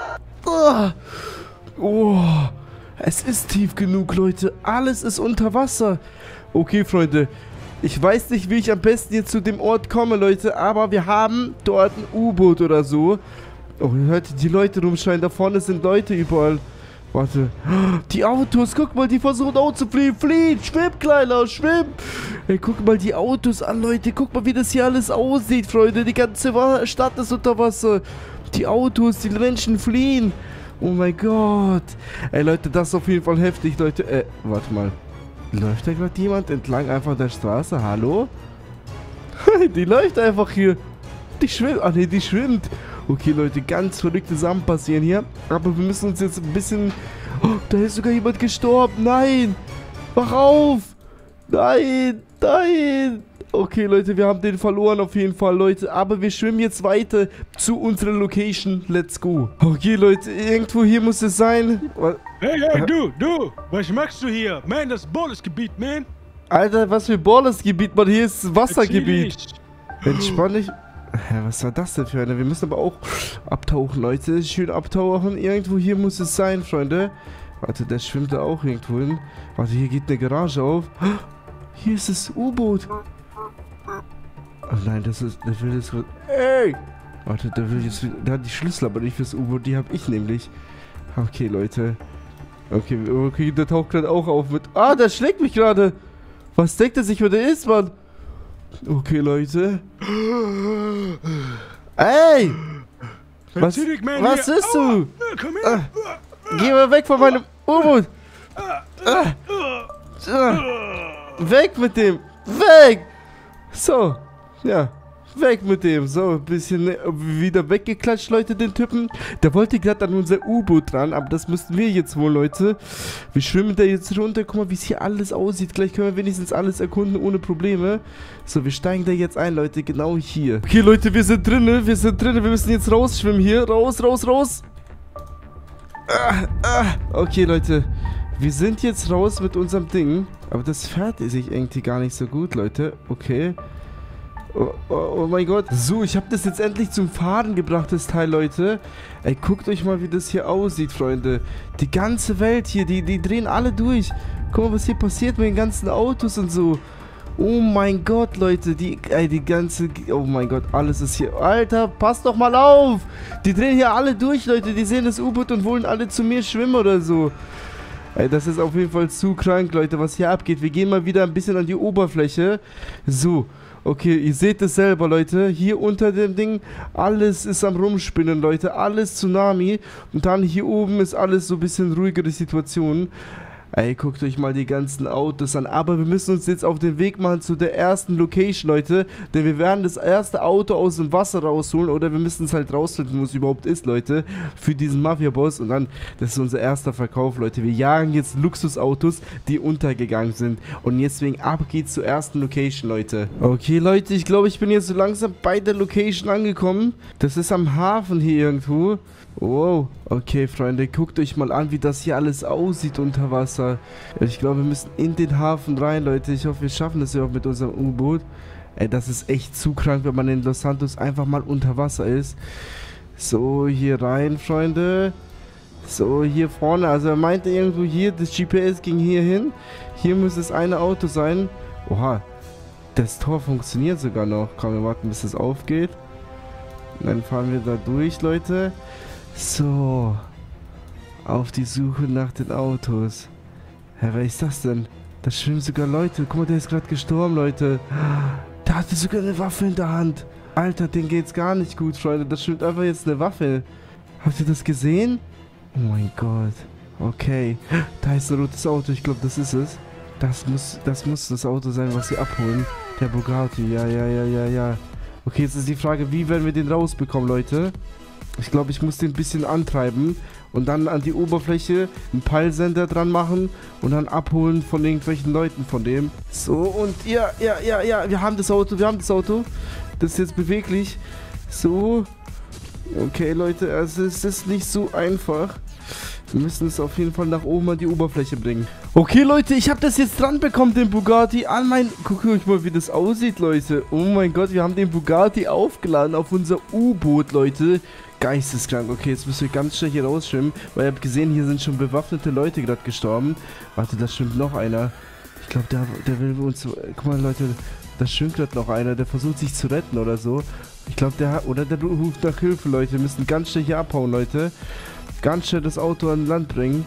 Ah, oh, es ist tief genug, Leute. Alles ist unter Wasser. Okay, Freunde, ich weiß nicht, wie ich am besten jetzt zu dem Ort komme, Leute, aber wir haben dort ein U-Boot oder so. Oh, ihr hört die Leute rumschreien, da vorne sind Leute überall. Warte, die Autos, guck mal, die versuchen auch zu fliehen. Fliehen, schwimm, Kleiner, schwimm. Ey, guck mal die Autos an, Leute, guck mal, wie das hier alles aussieht, Freunde. Die ganze Stadt ist unter Wasser. Die Autos, die Menschen fliehen. Oh mein Gott. Ey, Leute, das ist auf jeden Fall heftig, Leute. Äh, warte mal. Läuft da gerade jemand entlang einfach der Straße? Hallo? Die läuft einfach hier. Die schwimmt. Ah ne, die schwimmt. Okay, Leute, ganz verrückte Sachen passieren hier. Aber wir müssen uns jetzt ein bisschen... Oh, da ist sogar jemand gestorben. Nein. Wach auf. Nein. Nein. Okay, Leute, wir haben den verloren auf jeden Fall, Leute. Aber wir schwimmen jetzt weiter zu unserer Location. Let's go. Okay, Leute, irgendwo hier muss es sein. Hey, hey, du, du. Was machst du hier? Man, das ist Ballersgebiet, man. Alter, was für Ballersgebiet, man. Hier ist Wassergebiet. Entspann dich. Hä, was war das denn für eine? Wir müssen aber auch abtauchen, Leute. Schön abtauchen. Irgendwo hier muss es sein, Freunde. Warte, der schwimmt da auch irgendwo hin. Warte, hier geht eine Garage auf. Hier ist das U-Boot. Oh nein, das ist... Der will jetzt... Ey! Warte, der will jetzt... Der hat die Schlüssel, aber nicht fürs U-Boot. Die habe ich nämlich. Okay, Leute. Okay, okay, der taucht gerade auch auf mit... Ah, der schlägt mich gerade. Was denkt er sich, wer der ist, Mann? Okay, Leute. Ey! Was, was ist du? Ah, geh mal weg von meinem U-Boot. Ah, ah, weg mit dem. Weg! So, ja, weg mit dem. So, ein bisschen wieder weggeklatscht, Leute, den Typen. Der wollte gerade an unser U-Boot dran, aber das müssten wir jetzt wohl, Leute. Wir schwimmen da jetzt runter. Guck mal, wie es hier alles aussieht. Gleich können wir wenigstens alles erkunden ohne Probleme. So, wir steigen da jetzt ein, Leute, genau hier. Okay, Leute, wir sind drinnen. Wir sind drinnen. Wir müssen jetzt rausschwimmen hier. Raus, raus, raus. Ah, ah. Okay, Leute. Wir sind jetzt raus mit unserem Ding. Aber das fährt sich irgendwie gar nicht so gut, Leute. Okay. Oh, oh, oh mein Gott. So, ich habe das jetzt endlich zum Fahren gebracht, das Teil, Leute. Ey, guckt euch mal, wie das hier aussieht, Freunde. Die ganze Welt hier, die, die drehen alle durch. Guck mal, was hier passiert mit den ganzen Autos und so. Oh mein Gott, Leute. Die, ey, die ganze... Oh mein Gott, alles ist hier... Alter, passt doch mal auf. Die drehen hier alle durch, Leute. Die sehen das U-Boot und wollen alle zu mir schwimmen oder so. Ey, das ist auf jeden Fall zu krank, Leute, was hier abgeht. Wir gehen mal wieder ein bisschen an die Oberfläche. So, okay, ihr seht es selber, Leute. Hier unter dem Ding, alles ist am Rumspinnen, Leute. Alles Tsunami. Und dann hier oben ist alles so ein bisschen ruhigere Situation. Ey, guckt euch mal die ganzen Autos an. Aber wir müssen uns jetzt auf den Weg machen zu der ersten Location, Leute. Denn wir werden das erste Auto aus dem Wasser rausholen. Oder wir müssen es halt rausfinden, wo es überhaupt ist, Leute. Für diesen Mafia-Boss. Und dann, das ist unser erster Verkauf, Leute. Wir jagen jetzt Luxusautos, die untergegangen sind. Und deswegen ab geht's zur ersten Location, Leute. Okay, Leute, ich glaube, ich bin jetzt so langsam bei der Location angekommen. Das ist am Hafen hier irgendwo. Wow, okay, Freunde, guckt euch mal an, wie das hier alles aussieht unter Wasser. Ich glaube, wir müssen in den Hafen rein, Leute. Ich hoffe, wir schaffen das ja auch mit unserem U-Boot. Ey, das ist echt zu krank, wenn man in Los Santos einfach mal unter Wasser ist. So, hier rein, Freunde. So, hier vorne. Also, er meinte irgendwo hier, das G P S ging hier hin. Hier muss es eine Auto sein. Oha, das Tor funktioniert sogar noch. Komm, wir warten, bis es aufgeht. Und dann fahren wir da durch, Leute. So, auf die Suche nach den Autos. Hä, wer ist das denn? Da schwimmen sogar Leute. Guck mal, der ist gerade gestorben, Leute. Der hatte sogar eine Waffe in der Hand. Alter, denen geht's gar nicht gut, Freunde. Da schwimmt einfach jetzt eine Waffe. Habt ihr das gesehen? Oh mein Gott. Okay, da ist ein rotes Auto. Ich glaube, das ist es. Das muss, das muss das Auto sein, was sie abholen. Der Bugatti. Ja, ja, ja, ja, ja. Okay, jetzt ist die Frage, wie werden wir den rausbekommen, Leute? Ich glaube, ich muss den ein bisschen antreiben und dann an die Oberfläche einen Peilsender dran machen und dann abholen von irgendwelchen Leuten von dem. So, und ja, ja, ja, ja, wir haben das Auto, wir haben das Auto. Das ist jetzt beweglich. So. Okay, Leute, also es ist nicht so einfach. Wir müssen es auf jeden Fall nach oben an die Oberfläche bringen. Okay, Leute, ich habe das jetzt dran bekommen, den Bugatti an mein... Guckt euch mal, wie das aussieht, Leute. Oh mein Gott, wir haben den Bugatti aufgeladen auf unser U-Boot, Leute. Geisteskrank. Okay, jetzt müssen wir ganz schnell hier rausschwimmen, weil ihr habt gesehen, hier sind schon bewaffnete Leute gerade gestorben. Warte, da schwimmt noch einer. Ich glaube, der, der will uns... Guck mal, Leute, da schwimmt gerade noch einer, der versucht sich zu retten oder so. Ich glaube, der hat... Oder der ruft nach Hilfe, Leute. Wir müssen ganz schnell hier abhauen, Leute. Ganz schnell das Auto an Land bringen.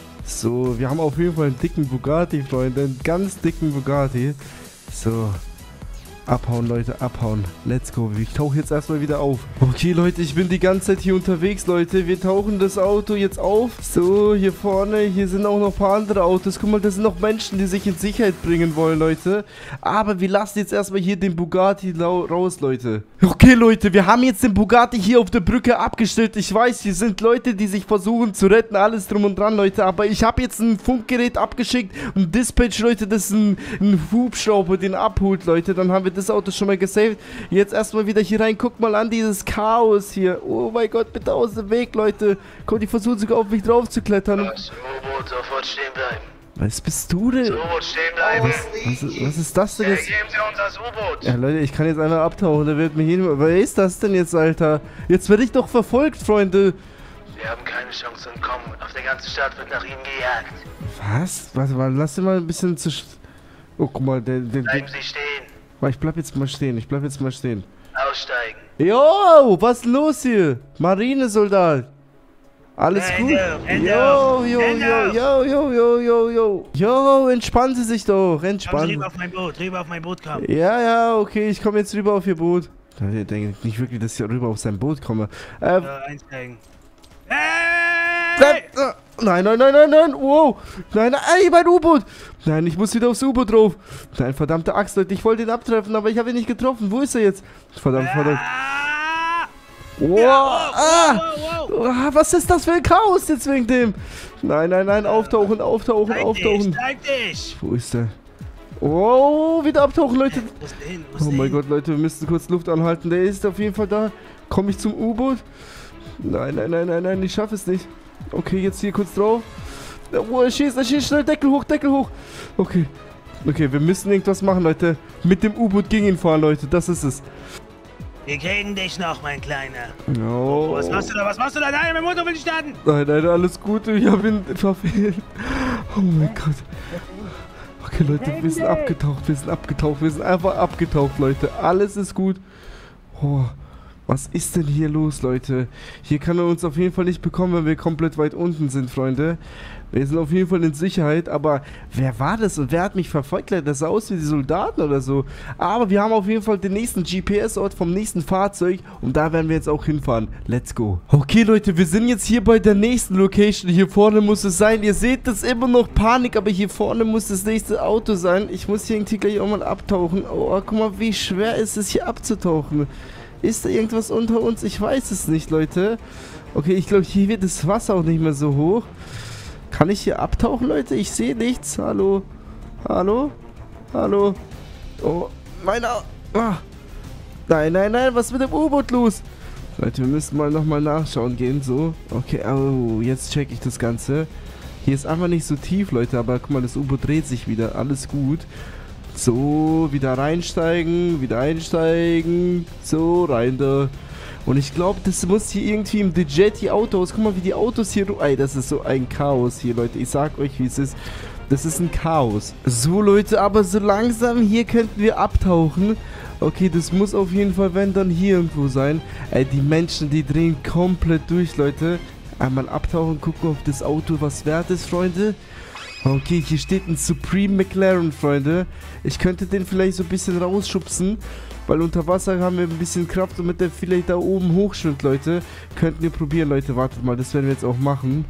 So, wir haben auf jeden Fall einen dicken Bugatti, Freunde. Einen ganz dicken Bugatti. So. Abhauen, Leute, abhauen. Let's go. Ich tauche jetzt erstmal wieder auf. Okay, Leute, ich bin die ganze Zeit hier unterwegs, Leute. Wir tauchen das Auto jetzt auf. So, hier vorne, hier sind auch noch ein paar andere Autos. Guck mal, das sind noch Menschen, die sich in Sicherheit bringen wollen, Leute. Aber wir lassen jetzt erstmal hier den Bugatti raus, Leute. Okay, Leute, wir haben jetzt den Bugatti hier auf der Brücke abgestellt. Ich weiß, hier sind Leute, die sich versuchen zu retten. Alles drum und dran, Leute. Aber ich habe jetzt ein Funkgerät abgeschickt. Ein Dispatch, Leute, das ist ein, ein Hubschrauber, den abholt, Leute. Dann haben wir das Auto schon mal gesaved. Jetzt erstmal wieder hier rein. Guck mal an dieses Chaos hier. Oh mein Gott, bitte aus dem Weg, Leute. Komm, die versuchen sogar auf mich drauf zu klettern. Das U-Boot sofort stehen bleiben. Was bist du denn? Das U-Boot stehen bleiben. Was, was, ist, was ist das denn jetzt? Geben Sie uns das U-Boot. Ja, Leute, ich kann jetzt einmal abtauchen. Der wird mir hin. Wer ist das denn jetzt, Alter? Jetzt werde ich doch verfolgt, Freunde. Wir haben keine Chance zu entkommen. Auf der ganzen Stadt wird nach Ihnen gejagt. Was? Warte mal, lass den mal ein bisschen zu... Oh, guck mal, der... der Bleiben Sie stehen. Ich bleib jetzt mal stehen, ich bleib jetzt mal stehen. Aussteigen. Jo, was ist los hier? Marinesoldat. Alles Hey, gut? Hände Jo, auf, jo, Hände jo, auf. jo, jo, jo, jo, jo. Jo, entspannen Sie sich doch, Kommen Sie entspannen. rüber auf mein Boot, rüber auf mein Boot kommen. Ja, ja, okay, ich komme jetzt rüber auf Ihr Boot. Ich denke nicht wirklich, dass ich rüber auf sein Boot komme. Äh, Ja, einsteigen. bleib, äh, nein, nein, nein, nein, nein, wow. Nein, nein, ey, mein U-Boot. Nein, ich muss wieder aufs U-Boot drauf. Nein, verdammte Axt, Leute, ich wollte ihn abtreffen, aber ich habe ihn nicht getroffen. Wo ist er jetzt? Verdammt, verdammt. Ah! Wow, Ja, wow, ah. wow, wow, wow. Ah, was ist das für ein Chaos jetzt wegen dem? Nein, nein, nein, auftauchen, auftauchen, Zeig dich, auftauchen. zeig dich. Wo ist der? Oh, wieder abtauchen, Leute. Wo ist der hin? Wo ist Oh der mein hin? Gott, Leute, wir müssen kurz Luft anhalten. Der ist auf jeden Fall da. Komme ich zum U-Boot? Nein, nein, nein, nein, nein, ich schaffe es nicht. Okay, jetzt hier kurz drauf. Oh, er schießt, er schießt, schnell, Deckel hoch, Deckel hoch. Okay, okay, wir müssen irgendwas machen, Leute. Mit dem U-Boot gegen ihn fahren, Leute, das ist es. Wir kriegen dich noch, mein Kleiner. Oh. Was machst du da? Was machst du da? Nein, mein Motor will nicht starten. Nein, nein, alles gut, ich habe ihn verfehlt. Oh mein Gott. Okay, Leute, wir sind abgetaucht, wir sind abgetaucht, wir sind einfach abgetaucht, Leute. Alles ist gut. Oh, Was ist denn hier los, Leute? Hier kann er uns auf jeden Fall nicht bekommen, wenn wir komplett weit unten sind, Freunde. Wir sind auf jeden Fall in Sicherheit, aber wer war das und wer hat mich verfolgt? Das sah aus wie die Soldaten oder so. Aber wir haben auf jeden Fall den nächsten G P S-Ort vom nächsten Fahrzeug und da werden wir jetzt auch hinfahren. Let's go. Okay, Leute, wir sind jetzt hier bei der nächsten Location. Hier vorne muss es sein. Ihr seht, das ist immer noch Panik, aber hier vorne muss das nächste Auto sein. Ich muss hier irgendwie gleich auch mal abtauchen. Oh, guck mal, wie schwer ist es hier abzutauchen. Ist da irgendwas unter uns? Ich weiß es nicht, Leute. Okay, ich glaube, hier wird das Wasser auch nicht mehr so hoch. Kann ich hier abtauchen, Leute? Ich sehe nichts. Hallo? Hallo? Hallo? Oh, meine... Ah. Nein, nein, nein, was ist mit dem U-Boot los? Leute, wir müssen mal nochmal nachschauen gehen, so. Okay, oh, jetzt check ich das Ganze. Hier ist einfach nicht so tief, Leute, aber guck mal, das U-Boot dreht sich wieder. Alles gut. So, wieder reinsteigen, wieder einsteigen. So, rein da. Und ich glaube, das muss hier irgendwie im Dejetti Autohaus. Guck mal, wie die Autos hier... Ey, das ist so ein Chaos hier, Leute. Ich sag euch, wie es ist. Das ist ein Chaos. So, Leute, aber so langsam hier könnten wir abtauchen. Okay, das muss auf jeden Fall, wenn, dann hier irgendwo sein. Ey, die Menschen, die drehen komplett durch, Leute. Einmal abtauchen, gucken, ob das Auto was wert ist, Freunde. Okay, hier steht ein Supreme McLaren, Freunde. Ich könnte den vielleicht so ein bisschen rausschubsen, weil unter Wasser haben wir ein bisschen Kraft und mit der vielleicht da oben hochschwimmt, Leute. Könnten wir probieren, Leute. Wartet mal, das werden wir jetzt auch machen.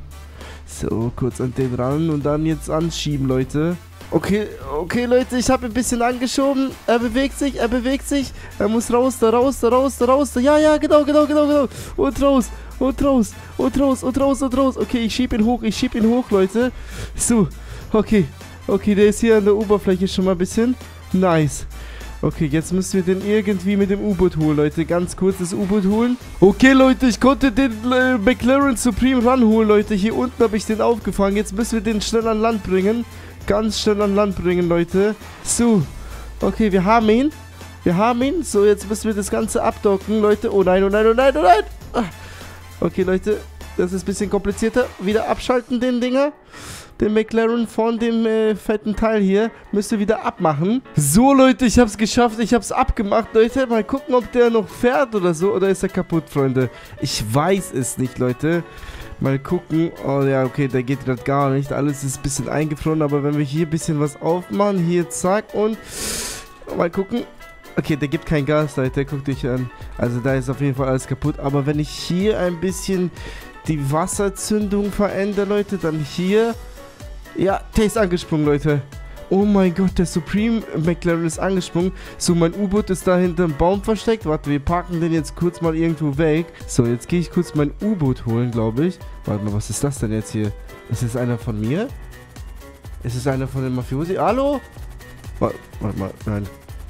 So, kurz an den ran und dann jetzt anschieben, Leute. Okay, okay, Leute, ich habe ein bisschen angeschoben. Er bewegt sich, er bewegt sich. Er muss raus, da raus, da raus, da raus. Da. Ja, ja, genau, genau, genau, genau. Und raus, und raus, und raus, und raus, und raus. Okay, ich schieb ihn hoch, ich schieb ihn hoch, Leute. So, okay. Okay, der ist hier an der Oberfläche schon mal ein bisschen. Nice. Okay, jetzt müssen wir den irgendwie mit dem U-Boot holen, Leute. Ganz kurz das U-Boot holen. Okay, Leute, ich konnte den äh, McLaren Supreme ranholen, Leute. Hier unten habe ich den aufgefangen. Jetzt müssen wir den schnell an Land bringen. Ganz schnell an Land bringen, Leute. So. Okay, wir haben ihn. Wir haben ihn. So, jetzt müssen wir das Ganze abdocken, Leute. Oh nein, oh nein, oh nein, oh nein. Ah. Okay, Leute. Das ist ein bisschen komplizierter. Wieder abschalten, den Dinger. Den McLaren von dem äh, fetten Teil hier. Müsst ihr wieder abmachen. So, Leute, ich hab's geschafft. Ich hab's abgemacht, Leute. Mal gucken, ob der noch fährt oder so. Oder ist er kaputt, Freunde? Ich weiß es nicht, Leute. Mal gucken. Oh ja, okay, der geht gerade gar nicht. Alles ist ein bisschen eingefroren. Aber wenn wir hier ein bisschen was aufmachen. Hier, zack. Und mal gucken. Okay, der gibt kein Gas, Leute. Guckt euch an. Also da ist auf jeden Fall alles kaputt. Aber wenn ich hier ein bisschen die Wasserzündung verändere, Leute, dann hier... Ja, der ist angesprungen, Leute. Oh mein Gott, der Supreme McLaren ist angesprungen. So, mein U-Boot ist da hinterm Baum versteckt. Warte, wir parken den jetzt kurz mal irgendwo weg. So, jetzt gehe ich kurz mein U-Boot holen, glaube ich. Warte mal, was ist das denn jetzt hier? Ist es einer von mir? Ist es einer von den Mafiosi? Hallo? Warte, warte mal, nein.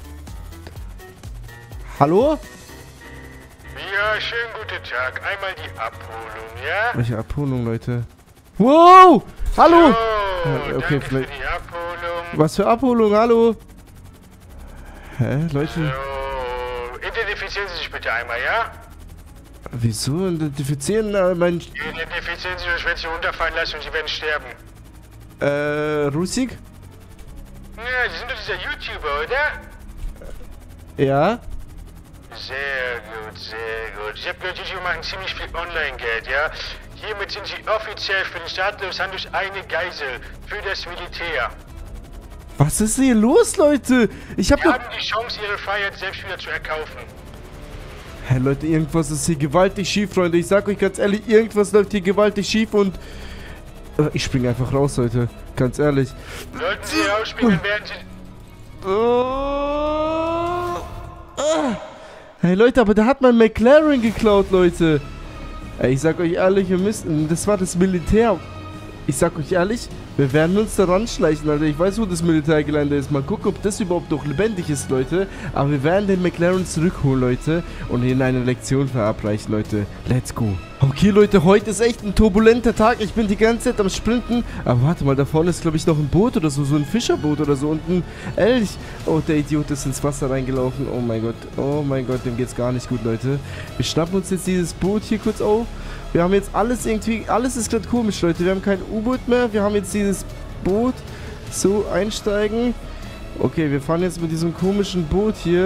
Hallo? Ja, schönen guten Tag. Einmal die Abholung, ja? Welche Abholung, Leute? Wow! Hallo! So, Ja, okay, danke vielleicht. für die Abholung. Was für Abholung? Hallo? Hä, Leute? So, identifizieren Sie sich bitte einmal, ja? Wieso identifizieren äh, mein... Identifizieren Sie sich, ich werde Sie runterfallen lassen und Sie werden sterben. Äh, Rusik? Ja, Sie sind doch dieser YouTuber, oder? Ja? Sehr gut, sehr gut. Ich habe gehört, YouTube machen ziemlich viel Online-Geld, ja? Hiermit sind Sie offiziell für den Staat Los Santos eine Geisel für das Militär. Was ist hier los, Leute? Ich hab Sie doch... haben die Chance, Ihre Freiheit selbst wieder zu erkaufen. Hä, Leute, irgendwas ist hier gewaltig schief, Freunde. Ich sag euch ganz ehrlich, irgendwas läuft hier gewaltig schief und... Äh, ich spring einfach raus, Leute. Ganz ehrlich. Sollten Sie rausspringen, werden Sie... Oh. Ah. Hey, Leute, aber der hat mein McLaren geklaut, Leute. Ey, ich sag euch ehrlich, wir müssen... Das war das Militär. Ich sag euch ehrlich, wir werden uns da ranschleichen, Alter. Ich weiß, wo das Militärgelände ist. Mal gucken, ob das überhaupt noch lebendig ist, Leute. Aber wir werden den McLaren zurückholen, Leute. Und ihn eine Lektion verabreichen, Leute. Let's go. Okay, Leute, heute ist echt ein turbulenter Tag. Ich bin die ganze Zeit am Sprinten. Aber warte mal, da vorne ist, glaube ich, noch ein Boot oder so. So ein Fischerboot oder so. Und ein Elch. Oh, der Idiot ist ins Wasser reingelaufen. Oh mein Gott. Oh mein Gott, dem geht's gar nicht gut, Leute. Wir schnappen uns jetzt dieses Boot hier kurz auf. Wir haben jetzt alles irgendwie... Alles ist gerade komisch, Leute. Wir haben kein U-Boot mehr. Wir haben jetzt dieses Boot. So, einsteigen. Okay, wir fahren jetzt mit diesem komischen Boot hier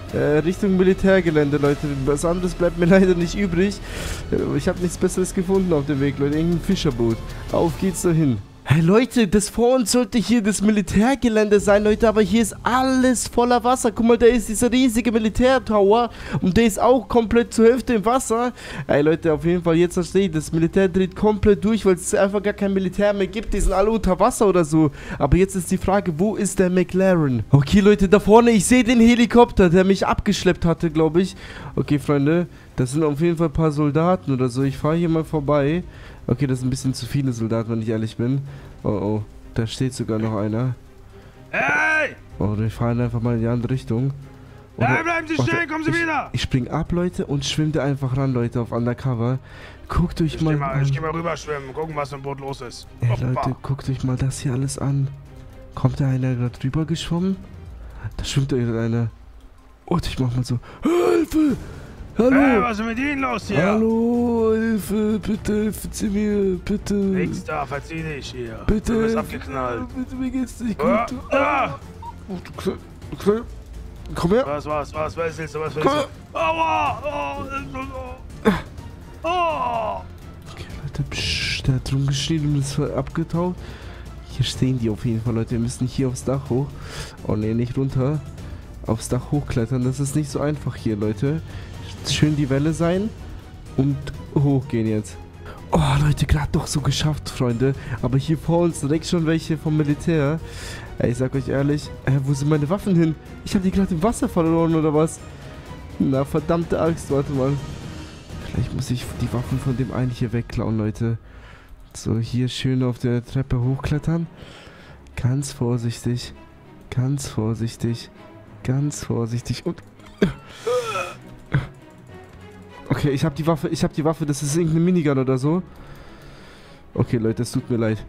Äh, Richtung Militärgelände, Leute. Was anderes bleibt mir leider nicht übrig. Ich habe nichts Besseres gefunden auf dem Weg, Leute. Irgendein Fischerboot. Auf geht's dahin. Hey Leute, das vor uns sollte hier das Militärgelände sein, Leute, aber hier ist alles voller Wasser. Guck mal, da ist dieser riesige Militärtower und der ist auch komplett zur Hälfte im Wasser. Hey Leute, auf jeden Fall, jetzt verstehe ich, das Militär dreht komplett durch, weil es einfach gar kein Militär mehr gibt. Die sind alle unter Wasser oder so. Aber jetzt ist die Frage, wo ist der McLaren? Okay, Leute, da vorne, ich sehe den Helikopter, der mich abgeschleppt hatte, glaube ich. Okay, Freunde, das sind auf jeden Fall ein paar Soldaten oder so. Ich fahre hier mal vorbei. Okay, das sind ein bisschen zu viele Soldaten, wenn ich ehrlich bin. Oh, oh. Da steht sogar noch einer. Hey! Oh, wir fahren einfach mal in die andere Richtung. Oder, hey, bleiben Sie warte, stehen, kommen Sie ich, wieder! Ich spring ab, Leute, und schwimme da einfach ran, Leute, auf Undercover. Guckt euch ich mal, geh mal an. Ich geh mal rüber schwimmen, gucken, was im Boot los ist. Ey, Hoppa. Leute, guckt euch mal das hier alles an. Kommt da einer gerade drüber geschwommen? Da schwimmt da einer. Und ich mach mal so. Hilfe! Hallo! Hey, was ist mit Ihnen los hier? Hallo, Hilfe, bitte, helfen Sie mir, bitte. Nix da, verzieh dich hier. Bitte. Du bist abgeknallt. Bitte, mir geht's nicht Ah, gut. ah. Okay, okay. Komm her. Was, was, was, was willst du, was willst Komm her. du? Aua! Oh, oh, oh. Okay, Leute, psch, der hat rumgeschrien und ist abgetaucht. Hier stehen die auf jeden Fall, Leute. Wir müssen hier aufs Dach hoch. Oh ne, nicht runter. Aufs Dach hochklettern. Das ist nicht so einfach hier, Leute. Schön die Welle sein und hochgehen jetzt. Oh, Leute, gerade doch so geschafft, Freunde. Aber hier vor uns direkt schon welche vom Militär. Ey, ich sag euch ehrlich, äh, wo sind meine Waffen hin? Ich habe die gerade im Wasser verloren, oder was? Na, verdammte Axt, warte mal. Vielleicht muss ich die Waffen von dem einen hier wegklauen, Leute. So, hier schön auf der Treppe hochklettern. Ganz vorsichtig. Ganz vorsichtig. Ganz vorsichtig. Und... Okay, ich habe die Waffe, ich habe die Waffe, das ist irgendeine Minigun oder so. Okay, Leute, es tut mir leid.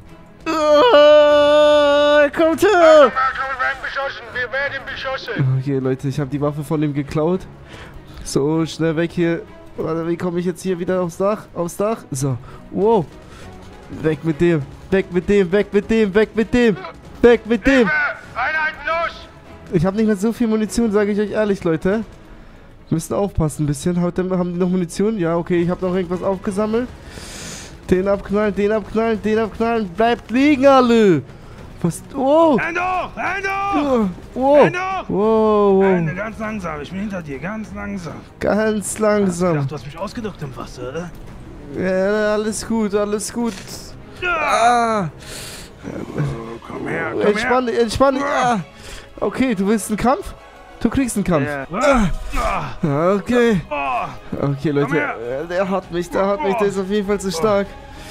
Uh, kommt her! Wir werden beschossen, wir werden beschossen. Okay, Leute, ich habe die Waffe von ihm geklaut. So, schnell weg hier. Warte, wie komme ich jetzt hier wieder aufs Dach? Aufs Dach? So, wow. Weg mit dem, weg mit dem, weg mit dem, weg mit dem, weg mit dem. Einheiten los! Ich habe nicht mehr so viel Munition, sage ich euch ehrlich, Leute. Müssen aufpassen ein bisschen. Haben die noch Munition? Ja, okay, ich habe noch irgendwas aufgesammelt. Den abknallen, den abknallen, den abknallen. Bleibt liegen, alle! Was? Oh! Hände hoch! Hände hoch! Wow! Hände hoch! Wow! Hände ganz langsam, ich bin hinter dir, ganz langsam. Ganz Ich langsam. dachte, du hast mich ausgedrückt im Wasser, oder? Ja, alles gut, alles gut. Ja. Ah! Oh, komm her, komm Entspann dich, her! entspann dich! Ah. Okay, du willst einen Kampf? Du kriegst einen Kampf. Ja. Ah. Okay. Oh. Okay, Leute. her. Der hat mich, der hat mich, der ist auf jeden Fall zu stark.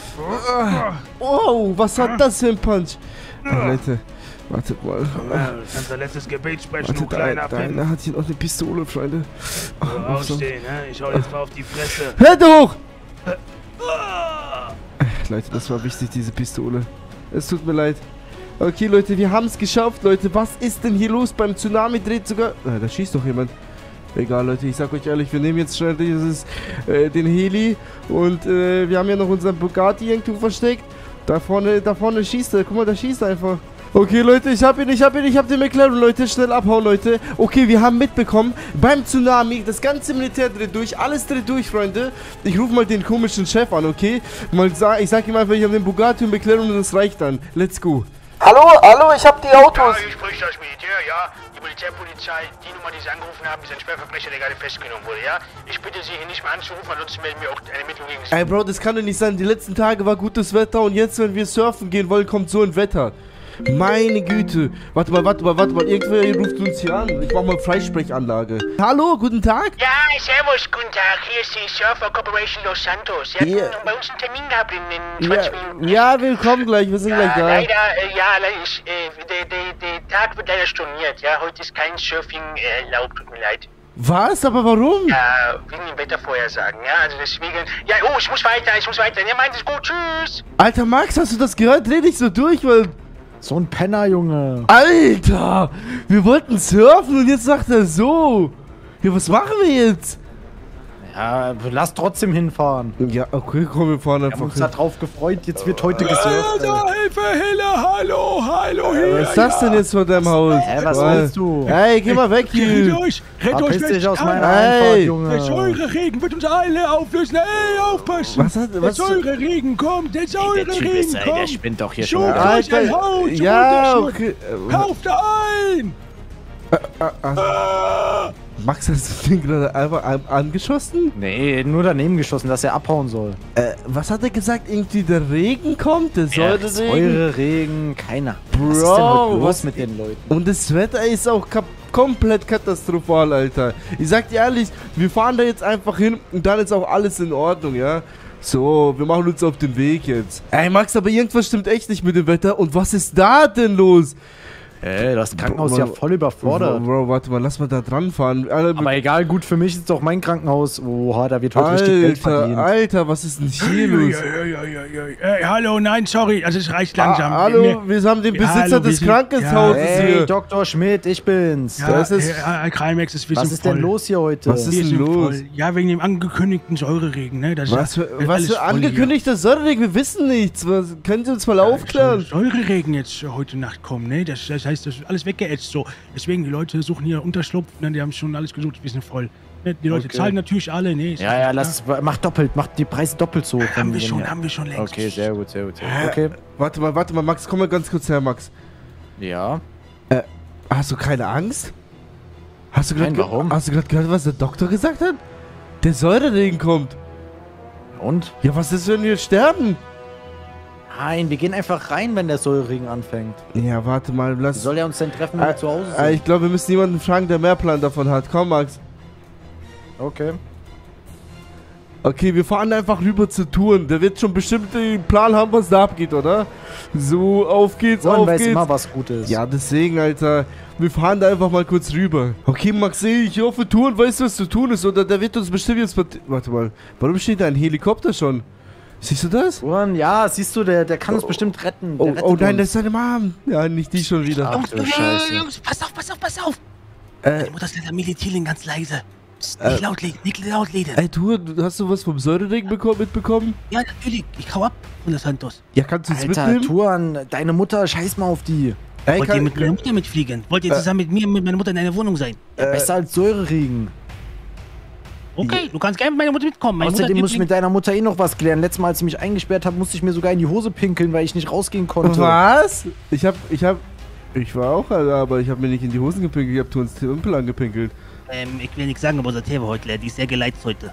Wow, was hat das für ein Punch? Ah, Leute, wartet mal. Komm her, du kannst dein letztes Gebet sprechen, Warte, du kleiner da, Pin. da hat hier noch eine Pistole, Freunde. So, aufstehen, ne? Ich hau jetzt mal auf die Fresse. Hände hoch! Ah. Leute, das war wichtig, diese Pistole. Es tut mir leid. Okay, Leute, wir haben es geschafft, Leute. Was ist denn hier los? Beim Tsunami dreht sogar... Ah, da schießt doch jemand. Egal, Leute, ich sag euch ehrlich, wir nehmen jetzt schnell dieses, äh, den Heli. Und äh, wir haben ja noch unseren Bugatti irgendwo versteckt. Da vorne, da vorne schießt er. Guck mal, da schießt er einfach. Okay, Leute, ich hab ihn, ich hab ihn, ich hab den McLaren, Leute. Schnell abhauen, Leute. Okay, wir haben mitbekommen, beim Tsunami, das ganze Militär dreht durch. Alles dreht durch, Freunde. Ich rufe mal den komischen Chef an, okay? Mal sa ich sag ihm einfach, ich habe den Bugatti und McLaren und das reicht dann. Let's go. Hallo, hallo, ich hab die Autos. Ja, ich spreche das Militär, ja. Die Militärpolizei, die Nummer, die Sie angerufen haben, ist ein Schwerverbrecher, der gerade festgenommen wurde, ja. Ich bitte Sie, hier nicht mehr anzurufen, ansonsten melden wir auch eine Ermittlung gegen Sie. Ey, Bro, das kann doch nicht sein. Die letzten Tage war gutes Wetter und jetzt, wenn wir surfen gehen wollen, kommt so ein Wetter. Meine Güte. Warte mal, warte mal, warte mal. Irgendwer ruft uns hier an. Ich mach mal Freisprechanlage. Hallo, guten Tag. Ja, servus, guten Tag. Hier ist die Surfer Corporation Los Santos. Sie hatten Ja. bei uns einen Termin gehabt in den zwanzig Minuten. Ja, ja, willkommen gleich. Wir sind Ja, gleich da. leider, äh, ja, leider ist, äh, der, der, der Tag wird leider storniert, ja. Heute ist kein Surfing äh, erlaubt, tut mir leid. Was? Aber warum? Ja, wegen den Wettervorhersagen, ja, also deswegen... Ja, oh, ich muss weiter, ich muss weiter. Ja, meint es gut, tschüss. Alter, Max, hast du das gehört? Dreh dich so durch, weil... So ein Penner, Junge. Alter! Wir wollten surfen und jetzt sagt er so. Ja, was machen wir jetzt? Ja, lass trotzdem hinfahren. Ja, okay, komm, wir fahren Wir haben einfach uns da hin. drauf gefreut, jetzt wird heute gesurft. Alter, Hilfe, Hille, hallo, hallo, Äh, hier. Was ist das denn jetzt von deinem Haus? Hä, was Weil- willst du? Hey, geh mal weg Rettet hier. euch, rettet euch, Verpiss dich aus meiner Hey. Einfahrt, Der Junge. Säureregen wird uns alle auflösen. Ey, aufpassen. Was hat- der was- Säureregen kommt, der Säureregen kommt. spinnt doch hier Sucht euch Alter, ein Haus, ja, Unterschlupf. okay. Äh, Kauft da ein. ah, ah. Max, hast du das Ding gerade einfach an- angeschossen? Nee, nur daneben geschossen, dass er abhauen soll. Äh, was hat er gesagt? Irgendwie der Regen kommt? Der Ja, Säureregen? Säure, Regen, keiner. Bro, was ist denn heute los was- mit den Leuten? Und das Wetter ist auch kap komplett katastrophal, Alter. Ich sag dir ehrlich, wir fahren da jetzt einfach hin und dann ist auch alles in Ordnung, ja? So, wir machen uns auf den Weg jetzt. Ey, Max, aber irgendwas stimmt echt nicht mit dem Wetter. Und was ist da denn los? Ey, das Krankenhaus ist ja voll überfordert. Bro, warte mal, lass mal da dran fahren. Alter, Aber egal, gut, für mich ist doch mein Krankenhaus. Oha, da wird heute richtig Geld Alter, verdient. Alter, was ist denn hier los? Ey, hallo, nein, sorry, also es reicht langsam. Ah, hallo, wir haben den Ja, Besitzer hallo, wir des sind- Krankenhauses Hey, hier. Doktor Schmidt, ich bin's. Ja, das ist- äh, Crimex ist wir Was sind ist denn voll. los hier heute? Was ist Wir denn sind los? voll. Ja, wegen dem angekündigten Säureregen, ne? Das Was ist für, ja was alles für voll angekündigter Säureregen? Wir wissen nichts. Was, können Sie uns mal hier. aufklären? Soll Säureregen jetzt heute Nacht kommen, ne? Das, das heißt, das ist alles weggeätzt so. Deswegen, die Leute suchen hier Unterschlupf, ne? Die haben schon alles gesucht, wir sind voll. Ne? Die Leute Okay. zahlen natürlich alle, ne? Ist Ja, ja, klar. lass, mach doppelt, mach die Preise doppelt so. Haben wir wenn- schon, wenn- haben wir schon längst. Okay, sehr gut, sehr gut, sehr gut. Okay. Warte mal, warte mal, Max, komm mal ganz kurz her, Max. Ja. Hast du keine Angst? Hast du Nein, gerade warum? Hast du gerade gehört, was der Doktor gesagt hat? Der Säureregen kommt. Und? Ja, was ist, wenn wir sterben? Nein, wir gehen einfach rein, wenn der Säureregen anfängt. Ja, warte mal, Wie lass... soll er uns denn treffen, wenn wir zu Hause Äh, sind? ich glaube, wir müssen jemanden fragen, der mehr Plan davon hat. Komm, Max. Okay. Okay, wir fahren einfach rüber zu Touren. Der wird schon bestimmt den Plan haben, was da abgeht, oder? So, auf geht's, Man auf weiß geht's. immer, was gut ist. Ja, deswegen, Alter. Wir fahren da einfach mal kurz rüber. Okay, Max, ich hoffe, Touren weiß, was zu tun ist, oder der wird uns bestimmt jetzt... vert- Warte mal, warum steht da ein Helikopter schon? Siehst du das? Juan, ja, siehst du, der, der kann uns Oh. bestimmt retten. Oh, Der rettet oh nein, das uns. ist seine Mom. Ja, nicht die schon wieder. Ach du Scheiße. Jungs, pass auf, pass auf, pass auf. Äh, Deine Mutter ist leider Meditilin ganz leise. Psst, nicht laut reden, nicht laut reden. ey, Touren, hast du was vom Säureregen bekommen, mitbekommen? Ja, natürlich, ich hau ab von der Santos. Ja, kannst du es Alter, mitnehmen? Tuan, deine Mutter, scheiß mal auf die. Ey, Wollt ihr kann, mit meiner Mutter mitfliegen? Wollt ihr zusammen mit mir und mit meiner Mutter in einer Wohnung sein? Ja, besser als Säureregen. Okay, du kannst gerne mit meiner Mutter mitkommen. Meine Außerdem Mutter muss ich mit deiner Mutter eh noch was klären. Letztes Mal, als sie mich eingesperrt hat, musste ich mir sogar in die Hose pinkeln, weil ich nicht rausgehen konnte. was? Ich hab, ich hab, ich war auch da, aber ich hab mir nicht in die Hosen gepinkelt, ich hab Tourens Tempel angepinkelt. ähm, ich will nichts sagen, aber unser Tee war heute leer. Die ist sehr geleitet heute.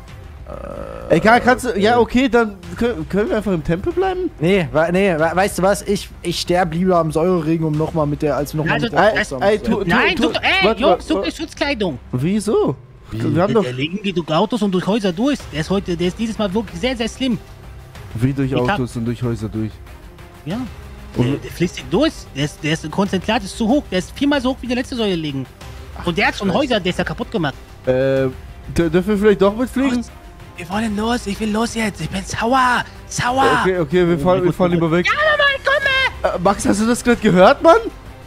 Egal, kannst du, ja, okay, dann können, können wir einfach im Tempel bleiben? Nee, wa nee, we weißt du was? Ich, ich sterbe lieber am Säureregen, um nochmal mit der, als nochmal Also, mit der ey, zusammen ey, zu sein. tu- Nein, tu- sucht, ey, warte, Jungs, warte, sucht euch Schutzkleidung. Wieso? Wir haben doch, Der Legen geht durch Autos und durch Häuser durch. Der ist heute, der ist dieses Mal wirklich sehr, sehr slim. wie durch Ich hab- Autos und durch Häuser durch. Ja. Der, der fließt durch. Der ist, der ist Konzentrat ist zu hoch. Der ist viermal so hoch wie der letzte Säule liegen. Und der hat schon Häuser, der ist ja kaputt gemacht. Äh, dür- dürfen wir vielleicht doch mitfliegen? Los, wir wollen los, ich will los jetzt. Ich bin sauer. Sauer. Okay, okay, wir fahren, wir fahren lieber weg. Ja, Mann, komme! Äh, Max, hast du das gerade gehört, Mann?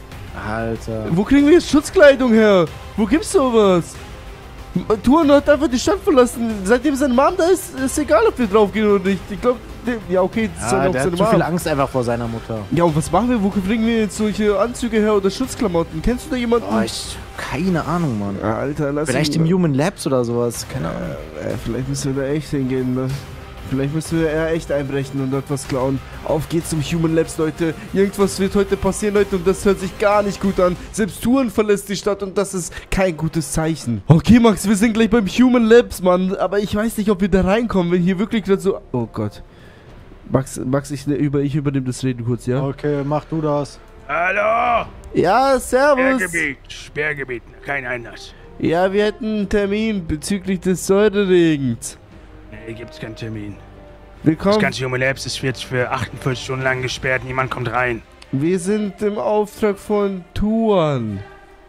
Alter. Wo kriegen wir jetzt Schutzkleidung her? Wo gibt's sowas? Touren hat einfach die Stadt verlassen. Seitdem sein Mom da ist, ist egal, ob wir draufgehen oder nicht. Ich glaube, ja, okay, das ist Ja, dann auch der seine hat zu viel Mom. Angst einfach vor seiner Mutter. Ja, und was machen wir? Wo kriegen wir jetzt solche Anzüge her oder Schutzklamotten? Kennst du da jemanden? Oh, ich, keine Ahnung, Mann. Ja, Alter, lass Vielleicht ihn- im Human Labs oder sowas. Keine Ahnung. Äh, vielleicht müssen wir da echt hingehen. Ne? Vielleicht müssen wir eher echt einbrechen und dort was klauen. Auf geht's zum Human Labs, Leute. Irgendwas wird heute passieren, Leute, und das hört sich gar nicht gut an. Selbst Touren verlässt die Stadt und das ist kein gutes Zeichen. Okay, Max, wir sind gleich beim Human Labs, Mann. Aber ich weiß nicht, ob wir da reinkommen, wenn hier wirklich gerade so... Oh Gott. Max, Max, ich, ne, über, ich übernehme das Reden kurz, ja? Okay, mach du das. Hallo. Ja, servus. Sperrgebiet. Sperrgebiet. Kein Einlass. Ja, wir hätten einen Termin bezüglich des Säureregens. Nee, gibt's keinen Termin. Das Willkommen. ganze Human Labs ist jetzt für achtundvierzig Stunden lang gesperrt. Niemand kommt rein. Wir sind im Auftrag von Touren.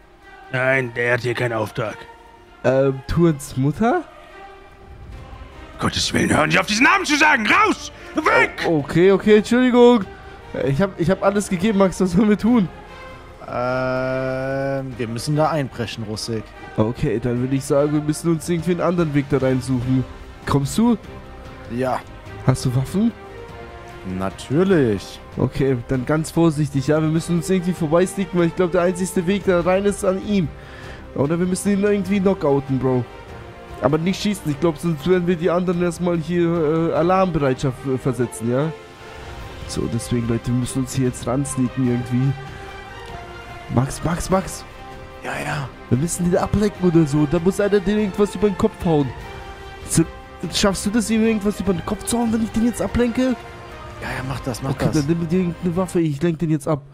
Nein, der hat hier keinen Auftrag. Ähm, Tourens Mutter? Gottes Willen, hören Sie auf, diesen Namen zu sagen! Raus! Weg! Okay, okay, Entschuldigung. Ich hab, ich hab alles gegeben, Max. Was sollen wir tun? Ähm, wir müssen da einbrechen, Russik. Okay, dann würde ich sagen, wir müssen uns irgendwie einen anderen Weg da reinsuchen. Kommst du? Ja. Hast du Waffen? Natürlich. Okay, dann ganz vorsichtig, ja. Wir müssen uns irgendwie vorbeisneaken, weil ich glaube, der einzige Weg da rein ist an ihm. Oder wir müssen ihn irgendwie knockouten, Bro. Aber nicht schießen. Ich glaube, sonst werden wir die anderen erstmal hier äh, Alarmbereitschaft äh, versetzen, ja. So, deswegen, Leute, wir müssen uns hier jetzt ransneaken irgendwie. Max, Max, Max. Ja, ja. Wir müssen den ablenken oder so. Da muss einer dir irgendwas über den Kopf hauen. So, schaffst du das, ihm irgendwas über den Kopf zu hauen, wenn ich den jetzt ablenke? Ja, ja, mach das, mach Okay, das. dann nimm dir irgendeine Waffe, ich lenk den jetzt ab.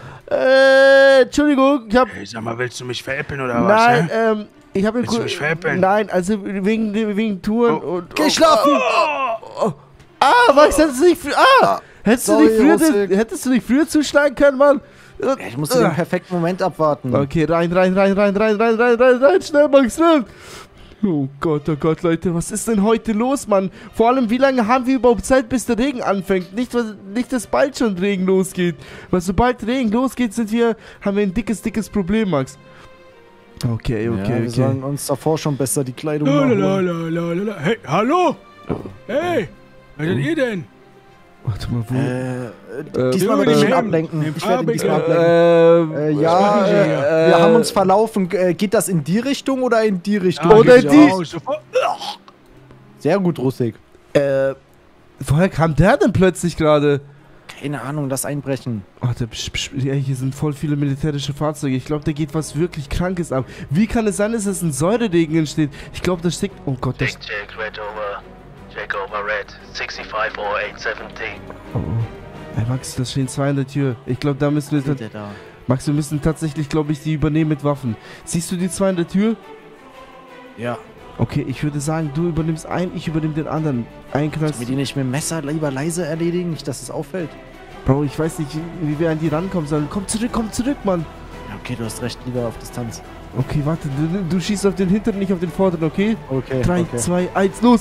Äh, Entschuldigung, ich hab... Hey, sag mal, willst du mich veräppeln oder was? Nein, hä? ähm, ich hab... Willst du mich veräppeln? Nein, also wegen, wegen Touren Oh. und... Geh oh, schlafen! Oh, oh. Ah, Max, hättest du nicht... frü- Ah! Hättest du, Sorry, nicht früher, Russik. hättest du nicht früher zuschlagen können, Mann? Ja, ich musste den perfekten Moment abwarten. Okay, rein, rein, rein, rein, rein, rein, rein, rein, rein, schnell, Max, rein! Oh Gott, oh Gott, Leute, was ist denn heute los, Mann? Vor allem, wie lange haben wir überhaupt Zeit, bis der Regen anfängt? Nicht, was- nicht dass bald schon Regen losgeht. Weil sobald Regen losgeht, sind wir, haben wir ein dickes, dickes Problem, Max. Okay, okay, ja, wir okay. sollen uns davor schon besser die Kleidung Lalalala, machen. lalalala. Hey, hallo? Hey, wer seid ihr denn? Warte mal, wo? Äh, Äh, diesmal über werde ich die ihn Helm. ablenken. Den Ich werde ihn diesmal Farbe- ablenken. äh, Äh, was ja, machen Sie äh, hier? wir haben uns verlaufen. Äh, geht das in die Richtung oder in die Richtung? Ah, Oder geht die- raus, sofort. Sehr gut, Russik. Äh, woher kam der denn plötzlich gerade? Keine Ahnung, das Einbrechen. Warte, psch, psch, ja, hier sind voll viele militärische Fahrzeuge. Ich glaube, da geht was wirklich Krankes ab. Wie kann es sein, dass es ein Säureregen entsteht? Ich glaube, da steckt... Oh Gott, das... Check, check, red over. Check over red. sixty-five or eight seventy. Oh, oh. Ey, Max, da stehen zwei an der Tür. Ich glaube, da müssen wir... Steht der da? Max, wir müssen tatsächlich, glaube ich, die übernehmen mit Waffen. Siehst du die zwei an der Tür? Ja. Okay, ich würde sagen, du übernimmst einen, ich übernehme den anderen. Ein Knall. Sollen wir die nicht mit dem Messer lieber leise erledigen? Nicht, dass es auffällt. Bro, ich weiß nicht, wie wir an die rankommen sollen. Komm zurück, komm zurück, Mann. Ja, okay, du hast recht, lieber auf Distanz. Okay, warte, du, du schießt auf den hinteren, nicht auf den vorderen, okay? Okay, Drei, okay. zwei, eins, los!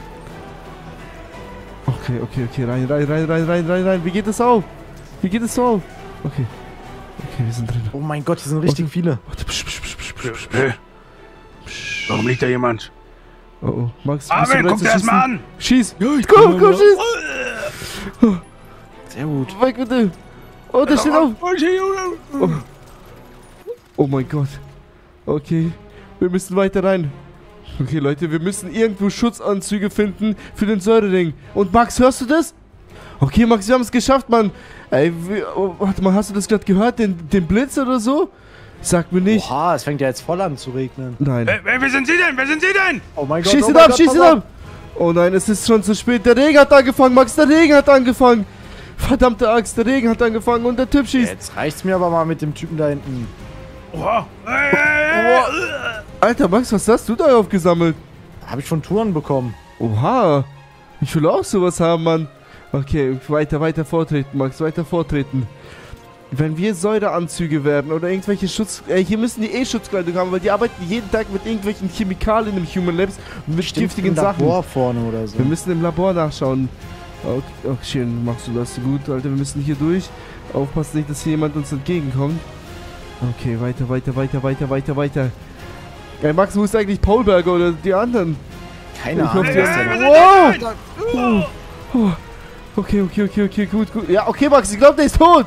Okay, okay, okay, rein, rein, rein, rein, rein, rein, rein. Wie geht es auf? Wie geht es auf? Okay. Okay, wir sind drin. Oh mein Gott, hier sind richtig viele. Warte, psch, psch, psch, psch, psch, psch, Hä? psch. Warum liegt da jemand? Oh, oh, Max, bist du Armin, bereit guck zu dir das schießen? mal an! Schieß! Ja, ich Komm, kann komm, mal- schieß! Sehr gut. Weg mit dem! Oh, der steht auf! Oh. Oh mein Gott. Okay, wir müssen weiter rein. Okay, Leute, wir müssen irgendwo Schutzanzüge finden für den Säurering. Und Max, hörst du das? Okay, Max, wir haben es geschafft, Mann. Ey, wir, oh, warte mal, hast du das gerade gehört? Den, den Blitz oder so? Sag mir nicht. Oha, es fängt ja jetzt voll an zu regnen. Nein. Wer, wer, wer sind Sie denn? Wer sind Sie denn? Oh mein Gott, Schieß oh ihn mein ab, Gott, schieß pass ihn auf. ab! Oh nein, es ist schon zu spät. Der Regen hat angefangen, Max, der Regen hat angefangen. Verdammte Axt, der Regen hat angefangen und der Typ schießt. Jetzt reicht's mir aber mal mit dem Typen da hinten. Oha. Hey, hey, hey. Alter, Max, was hast du da aufgesammelt? Habe ich von Touren bekommen. Oha. Ich will auch sowas haben, Mann. Okay, weiter, weiter vortreten, Max, weiter vortreten. Wenn wir Säureanzüge werden oder irgendwelche Schutz... Äh, hier müssen die eh Schutzkleidung haben, weil die arbeiten jeden Tag mit irgendwelchen Chemikalien im Human Labs und mit Bestimmt giftigen im Sachen. Labor vorne oder so. Wir müssen im Labor nachschauen. Okay, okay, schön, machst du das gut, Alter. Wir müssen hier durch. Aufpassen nicht, dass hier jemand uns entgegenkommt. Okay, weiter, weiter, weiter, weiter, weiter, weiter. Ey, Max, wo ist eigentlich Paulberger oder die anderen? Keine Ich Ahnung. hoffe, wer die ist Hey, denn hey, da? wer sind Sie denn? Oh. Okay, okay, okay, okay, gut, gut. Ja, okay, Max, ich glaube, der ist tot.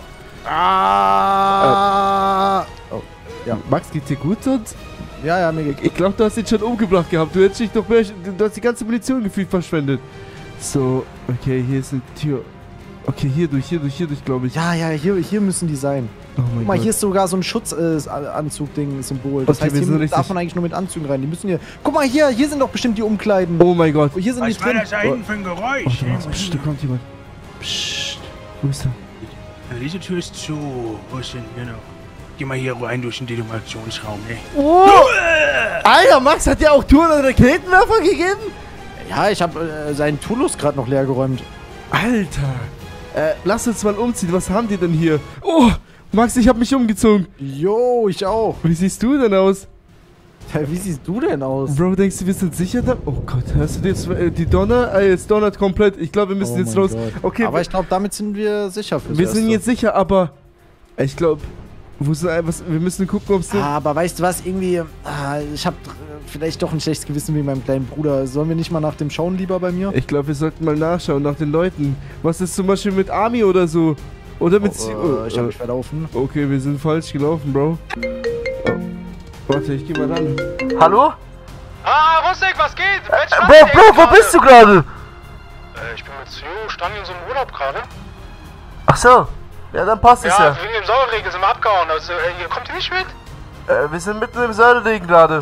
Ah! Oh, Ja, Max, geht's dir gut sonst? ja, ja, mir geht's. Ich glaube, du hast ihn schon umgebracht gehabt. Du hättest dich doch mehr, du hast die ganze Munition gefühlt verschwendet. So, okay, hier ist eine Tür. Okay, hier durch, hier durch, hier durch, glaube ich. Ja, ja, hier, hier müssen die sein. Oh mein Guck mal, Gott. hier ist sogar so ein Schutzanzug-Ding-Symbol. Das Okay, heißt, wir hier sind richtig- darf man eigentlich nur mit Anzügen rein. Die müssen hier. Guck mal hier, hier sind doch bestimmt die Umkleiden. Oh mein Gott. Oh, hier sind die Was war drin. das da hinten für ein Geräusch? Warte, Max, pst, da kommt jemand. Psst. Wo ist er? Diese Tür ist zu. Wo ist denn? Genau. Geh mal hier rein durch den Detonationsraum, ne? Oh! Alter, Max, hat dir auch Touren und Raketenwerfer gegeben? Ja, ich habe äh, seinen Tulus gerade noch leer geräumt. Alter. Äh, lass uns mal umziehen. Was haben die denn hier? Oh, Max, ich habe mich umgezogen. Jo, ich auch. Wie siehst du denn aus? Hä, Wie siehst du denn aus? Bro, denkst du, wir sind sicher da? Oh Gott, hörst du jetzt äh, die Donner? Äh, es donnert komplett. Ich glaube, wir müssen Oh jetzt mein los. Gott. Okay, Aber ich glaube, damit sind wir sicher fürs wir sind Erste. jetzt sicher, aber ich glaube, wo ist denn, was, wir müssen gucken, ob es... Ah, aber weißt du was, irgendwie, ah, ich habe vielleicht doch ein schlechtes Gewissen wegen meinem kleinen Bruder. Sollen wir nicht mal nach dem schauen lieber bei mir? Ich glaube, wir sollten mal nachschauen nach den Leuten. Was ist zum Beispiel mit Army oder so? Oder mit... Oh, äh, ich hab mich verlaufen. Okay, wir sind falsch gelaufen, Bro. Oh. Warte, ich geh mal ran. Hallo? Ah, Rustik, was geht? Mensch, Äh, was Bro, geht Bro, wo gerade? bist du gerade? Äh, ich bin mit Zio, stand in so einem Urlaub gerade. Ach so. Ja, dann passt es Ja, ja. wegen dem Säureregen sind wir abgehauen. Also, äh, ihr kommt ihr nicht mit? Äh, wir sind mitten im Säureregen gerade.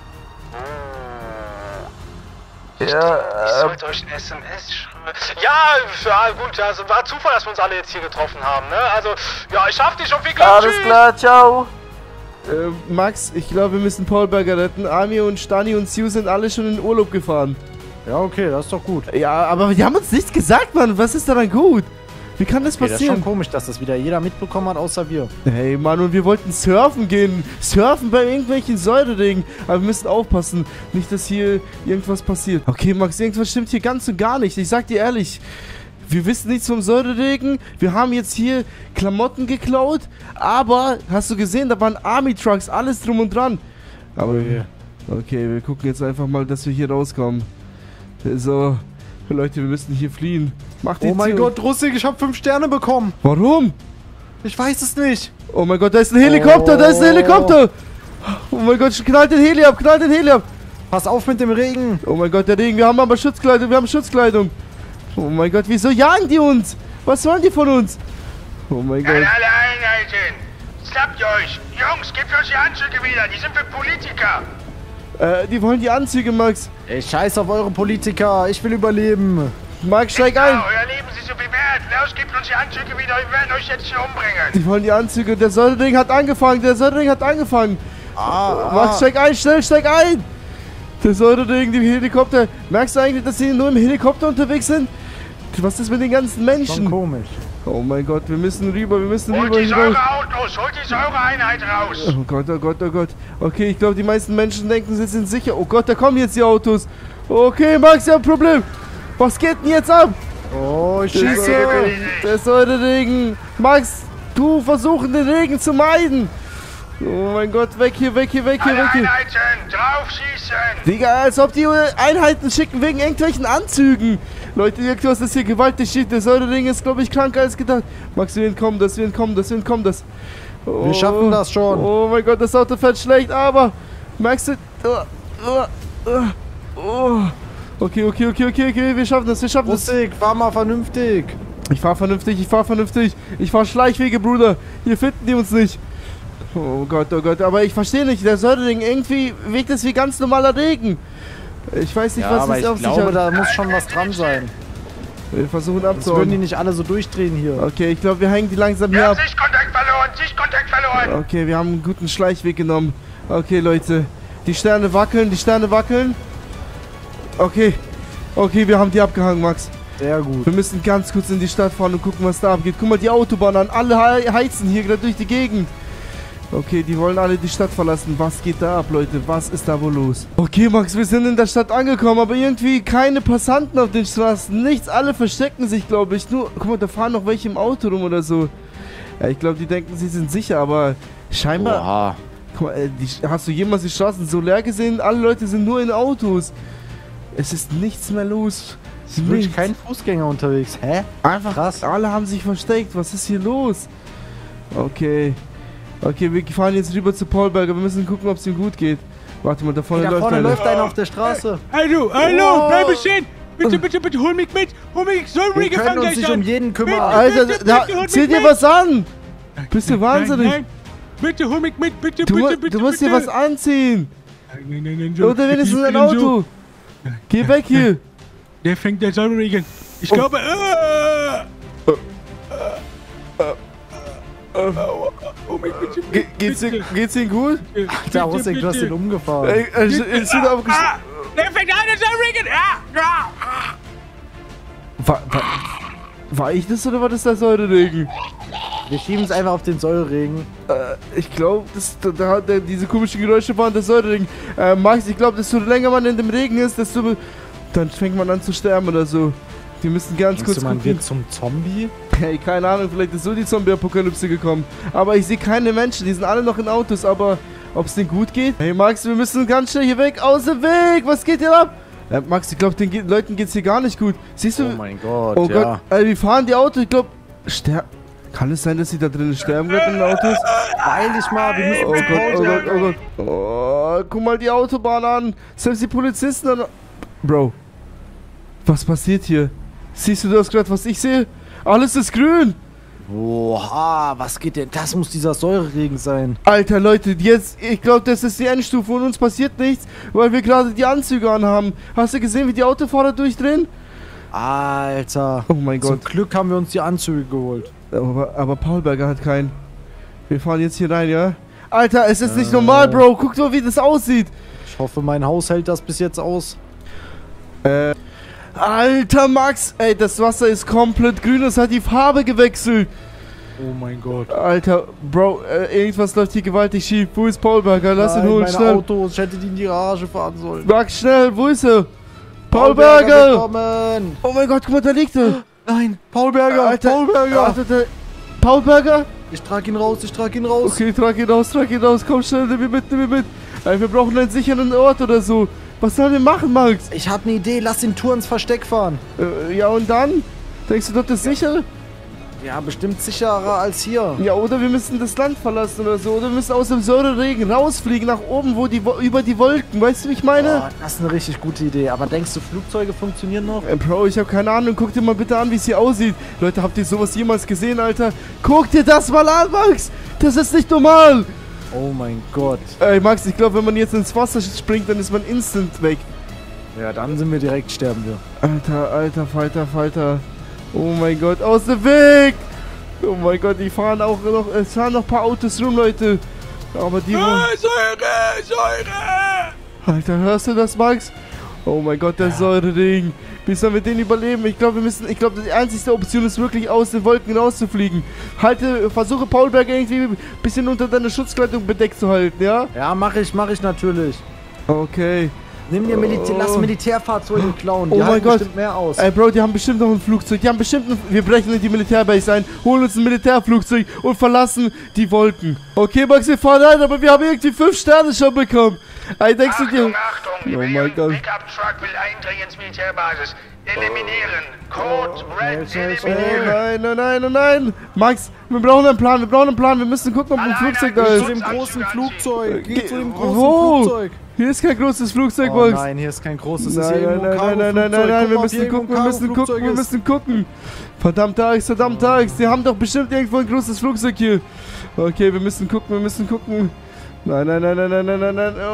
Ich Ja, Ich ähm, sollte euch ein S M S schreiben. Ja, ja, gut, also war Zufall, dass wir uns alle jetzt hier getroffen haben, ne? Also, ja, ich schaff dich und viel Glück. alles Tschüss. klar, ciao. Äh, Max, ich glaube, wir müssen Paul Berger retten. Army und Stani und Sue sind alle schon in den Urlaub gefahren. Ja, okay, das ist doch gut. Ja, aber die haben uns nichts gesagt, Mann. Was ist daran gut? Wie kann das Okay, das ist passieren? schon komisch, dass das wieder jeder mitbekommen hat, außer wir. Hey, Mann, und wir wollten surfen gehen. Surfen bei irgendwelchen Säureregen. Aber wir müssen aufpassen, nicht, dass hier irgendwas passiert. Okay, Max, irgendwas stimmt hier ganz und gar nicht. Ich sag dir ehrlich, wir wissen nichts vom Säureregen. Wir haben jetzt hier Klamotten geklaut. Aber, hast du gesehen, da waren Army-Trucks, alles drum und dran. Aber, Okay. okay, wir gucken jetzt einfach mal, dass wir hier rauskommen. So, Leute, wir müssen hier fliehen. Mach die Oh mein Tür- Gott, Rustik, ich habe fünf Sterne bekommen. Warum? Ich weiß es nicht. Oh mein Gott, da ist ein Helikopter, da ist ein Helikopter! Oh mein Gott, knallt den Heli ab, knallt den Heli ab! Pass auf mit dem Regen. Oh mein Gott, der Regen, wir haben aber Schutzkleidung, wir haben Schutzkleidung! Oh mein Gott, wieso jagen die uns? Was wollen die von uns? Oh mein An Gott. alle Einheiten! Schnappt euch! Jungs, gebt euch die Anzüge wieder! Die sind für Politiker! Äh, die wollen die Anzüge, Max. Ich scheiß auf eure Politiker. Ich will überleben. Max, steig ein! Genau, euer Leben ist so viel wert! Los, gebt uns die Anzüge wieder! Wir werden euch jetzt hier umbringen! Die wollen die Anzüge, der Säurering hat angefangen, der Säurering hat angefangen! Ah, Max, steig ein, schnell, steig ein! Der Säurering, die Helikopter. Merkst du eigentlich, dass sie nur im Helikopter unterwegs sind? Was ist mit den ganzen schon Menschen? komisch. Oh mein Gott, wir müssen rüber, wir müssen Holt rüber. die hier raus. Säureautos! Holt die Säureeinheit raus! Oh Gott, oh Gott, oh Gott. Okay, ich glaube, die meisten Menschen denken, sie sind sicher. Oh Gott, da kommen jetzt die Autos. Okay, Max, wir haben ein Problem. Was geht denn jetzt ab? Oh, ich Der schieße. Säure- Der Säureregen. Max, du versuchen den Regen zu meiden. Oh mein Gott, weg hier, weg hier, weg hier, Alle weg hier. Einheiten! Draufschießen! Digga, als ob die Einheiten schicken wegen irgendwelchen Anzügen. Leute, irgendwas ist hier gewaltig schief. Der Säurering ist, glaube ich, kranker als gedacht. Max, wir entkommen das, wir entkommen das, wir entkommen das. Oh, Wir schaffen das schon. Oh mein Gott, das Auto fährt schlecht, aber... Merkst du... Oh, oh, oh, oh. Okay, okay, okay, okay, okay, wir schaffen das, wir schaffen das. Rustik, fahr mal vernünftig. Ich fahr vernünftig, ich fahr vernünftig. Ich fahr Schleichwege, Bruder. Hier finden die uns nicht. Oh Gott, oh Gott, aber ich verstehe nicht, der Säurering, irgendwie wirkt es wie ganz normaler Regen. Ich weiß nicht, Ja, was aber es ich auf sich glaube, hat. da muss schon was dran sein. Wir versuchen Sonst würden die abzuhauen. nicht alle so durchdrehen hier. Okay, ich glaube, wir hängen die langsam Wir hier haben ab. Sichtkontakt verloren! Sichtkontakt verloren! Okay, wir haben einen guten Schleichweg genommen. Okay, Leute. Die Sterne wackeln, die Sterne wackeln. Okay. Okay, wir haben die abgehangen, Max. Sehr gut. Wir müssen ganz kurz in die Stadt fahren und gucken, was da abgeht. Guck mal, die Autobahn an. Alle he- heizen hier gerade durch die Gegend. Okay, die wollen alle die Stadt verlassen. Was geht da ab, Leute? Was ist da wohl los? Okay, Max, wir sind in der Stadt angekommen, aber irgendwie keine Passanten auf den Straßen. Nichts, alle verstecken sich, glaube ich. Nur, guck mal, da fahren noch welche im Auto rum oder so. Ja, ich glaube, die denken, sie sind sicher, aber scheinbar... Oha. Guck mal, äh, die, hast du jemals die Straßen so leer gesehen? Alle Leute sind nur in Autos. Es ist nichts mehr los. Es ist wirklich Nichts. kein Fußgänger unterwegs. Hä? Einfach Krass. alle haben sich versteckt. Was ist hier los? Okay. Okay, wir fahren jetzt rüber zu Paul Berger. Wir müssen gucken, ob es ihm gut geht. Warte mal, da vorne Da läuft vorne einer. läuft einer auf der Straße. Hallo, hallo, Oh. bleib stehen! Bitte, bitte, bitte, hol mich mit! Hol mich, soll Wir mir können gefangen uns gleich nicht an. um jeden kümmern. Alter, Bitte, da, bitte, hol zieh mich dir mit. was an! Bist du wahnsinnig? Nein, nein. Bitte, hol mich mit, bitte, Du, bitte, mu- bitte, du musst bitte. dir was anziehen. Nein, nein, nein, nein, so. Oder wenigstens Ich ein bin so- Auto. Geh weg hier. Der fängt der Säureregen. Ich Oh. glaube, äh, oh mein Gott, Ge geht's, dir, geht's Ihnen gut? Da Rustik, du hast den umgefahren. Ey, äh, ist ist wieder aufgesch- Ah, der fängt an, der Säureregen! Ah, ah. War, war, war ich das oder war das der Säureregen? Wir schieben es einfach auf den Säureregen. Äh, ich glaube, da, da hat der, diese komischen Geräusche waren der Säureregen. Äh, Max, ich glaube, desto länger man in dem Regen ist, desto... Dann fängt man an zu sterben oder so. Die müssen ganz Denkst kurz du, man gucken. wird zum Zombie? Hey, keine Ahnung, vielleicht ist so die Zombie-Apokalypse gekommen. Aber ich sehe keine Menschen, die sind alle noch in Autos, aber ob es denen gut geht. Hey Max, wir müssen ganz schnell hier weg, aus dem Weg. Was geht hier ab? Äh, Max, ich glaube, den Ge Leuten geht's hier gar nicht gut. Siehst du? Oh mein Gott, Oh ja. Gott, ey, wie fahren die Autos? Ich glaube, ster kann es sein, dass sie da drinnen sterben werden in den Autos? Beeil dich mal, wir müssen Oh zur Gott, oh Pause. Gott, oh Gott. Oh, guck mal die Autobahn an. Selbst die Polizisten an. Bro, was passiert hier? Siehst du das gerade, was ich sehe? Alles ist grün. Oha, was geht denn? Das muss dieser Säureregen sein. Alter, Leute, jetzt, ich glaube, das ist die Endstufe und uns passiert nichts, weil wir gerade die Anzüge anhaben. Hast du gesehen, wie die Autofahrer durchdrehen? Alter. Oh mein Zum Gott. Glück haben wir uns die Anzüge geholt. Aber, aber Paulberger hat keinen. Wir fahren jetzt hier rein, ja? Alter, es ist nicht normal, Bro. Guck doch, wie das aussieht. Ich hoffe, mein Haus hält das bis jetzt aus. Äh. Alter, Max. Ey, das Wasser ist komplett grün. Das hat die Farbe gewechselt. Oh mein Gott. Alter, Bro, äh, irgendwas läuft hier gewaltig schief. Wo ist Paulberger? Lass ihn Nein, holen, meine schnell. Autos. Ich hätte die in die Garage fahren sollen. Max, schnell, wo ist er? Paulberger! Willkommen. Oh mein Gott, guck mal, da liegt er. Nein, Paulberger. Alter, Paulberger. Alter, der, Paulberger? Ich trage ihn raus, ich trage ihn raus. Okay, trag ihn raus, trag ihn raus. Komm schnell, nimm ihn mit, nimm ihn mit. Ey, wir brauchen einen sicheren Ort oder so. Was sollen wir machen, Max? Ich habe eine Idee, lass den Tour ins Versteck fahren. Äh, ja, und dann? Denkst du, das ist sicher? Ja, bestimmt sicherer als hier. Ja, oder wir müssen das Land verlassen oder so. Oder wir müssen aus dem Säureregen rausfliegen nach oben, wo die Wo über die Wolken. Weißt du, wie ich meine? Oh, das ist eine richtig gute Idee. Aber denkst du, Flugzeuge funktionieren noch? Äh, Bro, ich habe keine Ahnung. Guck dir mal bitte an, wie es hier aussieht. Leute, habt ihr sowas jemals gesehen, Alter? Guck dir das mal an, Max! Das ist nicht normal! Oh mein Gott. Ey, Max, ich glaube, wenn man jetzt ins Wasser springt, dann ist man instant weg. Ja, dann sind wir direkt, sterben wir. Alter, alter, Falter, Falter. Oh mein Gott, aus dem Weg! Oh mein Gott, die fahren auch noch, es fahren noch ein paar Autos rum, Leute. Aber die wollen... Ah, Säure, Säure! Alter, hörst du das, Max? Oh mein Gott, der Säureregen. Wie sollen wir den überleben? Ich glaube, wir müssen, ich glaube, die einzige Option ist wirklich aus den Wolken rauszufliegen. Halte, versuche Paulberger irgendwie ein bisschen unter deiner Schutzkleidung bedeckt zu halten, ja? Ja, mache ich, mache ich natürlich. Okay. Nimm dir Militär, Oh. lass Militärfahrzeuge klauen. Die Oh mein halten Gott. bestimmt mehr aus. Ey, Bro, die haben bestimmt noch ein Flugzeug. Die haben bestimmt ein, wir brechen in die Militärbase ein, holen uns ein Militärflugzeug und verlassen die Wolken. Okay, Max, wir fahren rein, aber wir haben irgendwie fünf Sterne schon bekommen. Ey, denkst du dir... Achtung, Achtung, Oh mein Rebellion Gott. Pickup-Truck will eindringen ins Militärbasis. Eliminieren. Code Red, schnell, Oh eliminieren. nein, oh nein, oh nein. Max, wir brauchen einen Plan, wir brauchen einen Plan. Wir müssen gucken, ob ein Alle Flugzeug da Einheiten ist. Zu dem großen Flugzeug. Geh zu dem großen Wo? Flugzeug. Hier ist kein großes Flugzeug, Oh Max. nein, hier ist kein großes. Nein, ist hier nein, irgendwo ein nein, nein, nein, nein, Cargo-Flugzeug. nein, wir Guck mal, müssen ob hier gucken, wir irgendwo ein müssen gucken, Cargo-Flugzeug wir ist. müssen gucken. Verdammte Axt, verdammte Axt. Die haben doch bestimmt irgendwo ein großes Flugzeug hier. Okay, wir müssen gucken, wir müssen gucken. Nein, nein, nein, nein, nein, nein, nein, nein.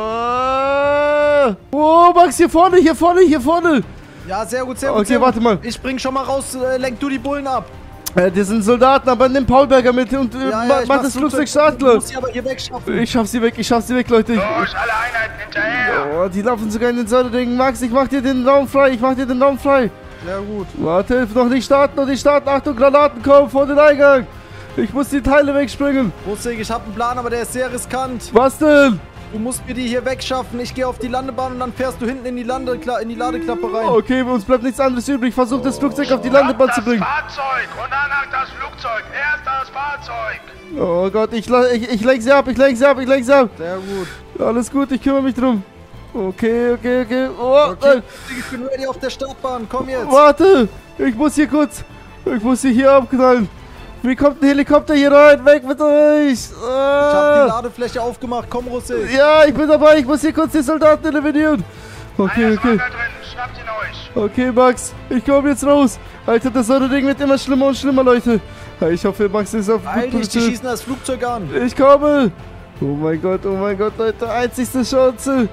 Oh, oh Max, hier vorne, hier vorne, hier vorne. Ja, sehr gut, sehr gut. Okay, sehr warte gut. mal. Ich spring schon mal raus, äh, lenk du die Bullen ab. Äh, die sind Soldaten, aber nimm Paulberger mit und äh, Ja, ma- ja, ich mach das Flugzeug Ich starten. muss sie aber hier wegschaffen. Ich schaff sie weg, ich schaff sie weg, Leute. Ich, Los, alle Einheiten hinterher. oh, die laufen sogar in den Säureregen. Max, ich mach dir den Raum frei, ich mach dir den Raum frei. Sehr gut. Warte, noch nicht starten, noch nicht starten. Achtung, Granaten kommen vor den Eingang. Ich muss die Teile wegspringen. Rustig, ich habe einen Plan, aber der ist sehr riskant. Was denn? Du musst mir die hier wegschaffen. Ich gehe auf die Landebahn und dann fährst du hinten in die, Landekla in die Ladeklappe rein. Okay, uns bleibt nichts anderes übrig. Versuch das Flugzeug auf die Landebahn zu bringen. Das Fahrzeug und danach das Flugzeug. Erst das Fahrzeug. Oh Gott, ich, la- ich, ich lenk sie ab, ich lenk sie ab, ich lenk sie ab. Sehr gut. Alles gut, ich kümmere mich drum. Okay, okay, okay. Oh, Okay, nein. ich bin ready auf der Startbahn. Komm jetzt. Warte, ich muss hier kurz, ich muss sie hier abknallen. Wie kommt ein Helikopter hier rein? Weg mit euch! Ich habe die Ah. Ladefläche aufgemacht. Komm, Russi. Ja, ich bin dabei, ich muss hier kurz die Soldaten eliminieren. Okay, Einer ist okay. da drin. Schnappt ihn euch. Okay, Max, ich komme jetzt raus. Alter, das Säurerding wird immer schlimmer und schlimmer, Leute. Ich hoffe, Max ist auf Eil dich, die Position. schießen das Flugzeug an. Ich komme. Oh mein Gott, oh mein Gott, Leute. Einzigste Chance.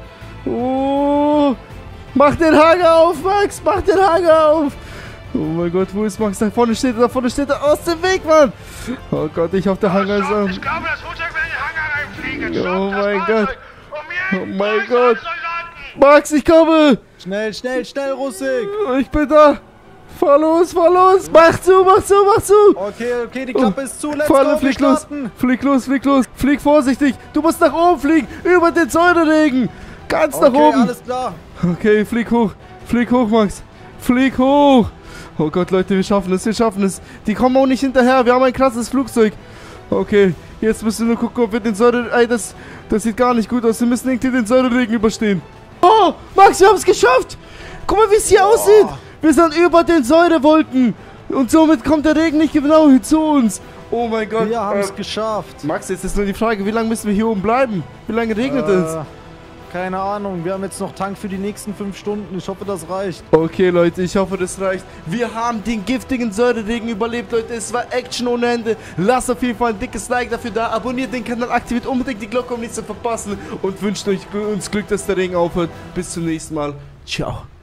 Oh. Mach den Hanger auf, Max. Mach den Hanger auf. Oh mein Gott, wo ist Max? Da vorne steht er, da vorne steht er. Aus dem Weg, Mann. Oh Gott, ich hoffe, der Hanger ist Stopp, an. ich glaube, das Flugzeug will in den Hangar reinfliegen. Oh Stopp, das mein Fahrzeug. Gott. Um Oh jeden mein Preis Gott. als Soldaten. Max, ich komme. Schnell, schnell, schnell, Russig. Ich bin da. Fahr los, fahr los. Mach zu, mach zu, mach zu. Okay, okay, die Klappe ist zu. Let's Falle, go, wir flieg los. starten. Flieg los, flieg los. Flieg vorsichtig. Du musst nach oben fliegen. Über den Säureregen. Ganz nach Okay, oben. alles klar. Okay, flieg hoch. Flieg hoch, Max. Flieg hoch. Oh Gott, Leute, wir schaffen es, wir schaffen es. Die kommen auch nicht hinterher. Wir haben ein krasses Flugzeug. Okay, Jetzt müssen wir nur gucken, ob wir den Säure... Ey, das, das sieht gar nicht gut aus. Wir müssen irgendwie den Säureregen überstehen. Oh, Max, wir haben es geschafft. Guck mal, wie es hier oh. aussieht. Wir sind über den Säurewolken. Und somit kommt der Regen nicht genau hier zu uns. Oh mein Gott. Wir haben es äh, geschafft. Max, jetzt ist nur die Frage, wie lange müssen wir hier oben bleiben? Wie lange regnet äh, es? Keine Ahnung. Wir haben jetzt noch Tank für die nächsten fünf Stunden. Ich hoffe, das reicht. Okay, Leute, ich hoffe, das reicht. Wir haben den giftigen Säureregen überlebt, Leute. Es war Action ohne Ende. Lasst auf jeden Fall ein dickes Like dafür da. Abonniert den Kanal, aktiviert unbedingt die Glocke, um nichts zu verpassen. Und wünscht euch uns Glück, dass der Regen aufhört. Bis zum nächsten Mal. Ciao.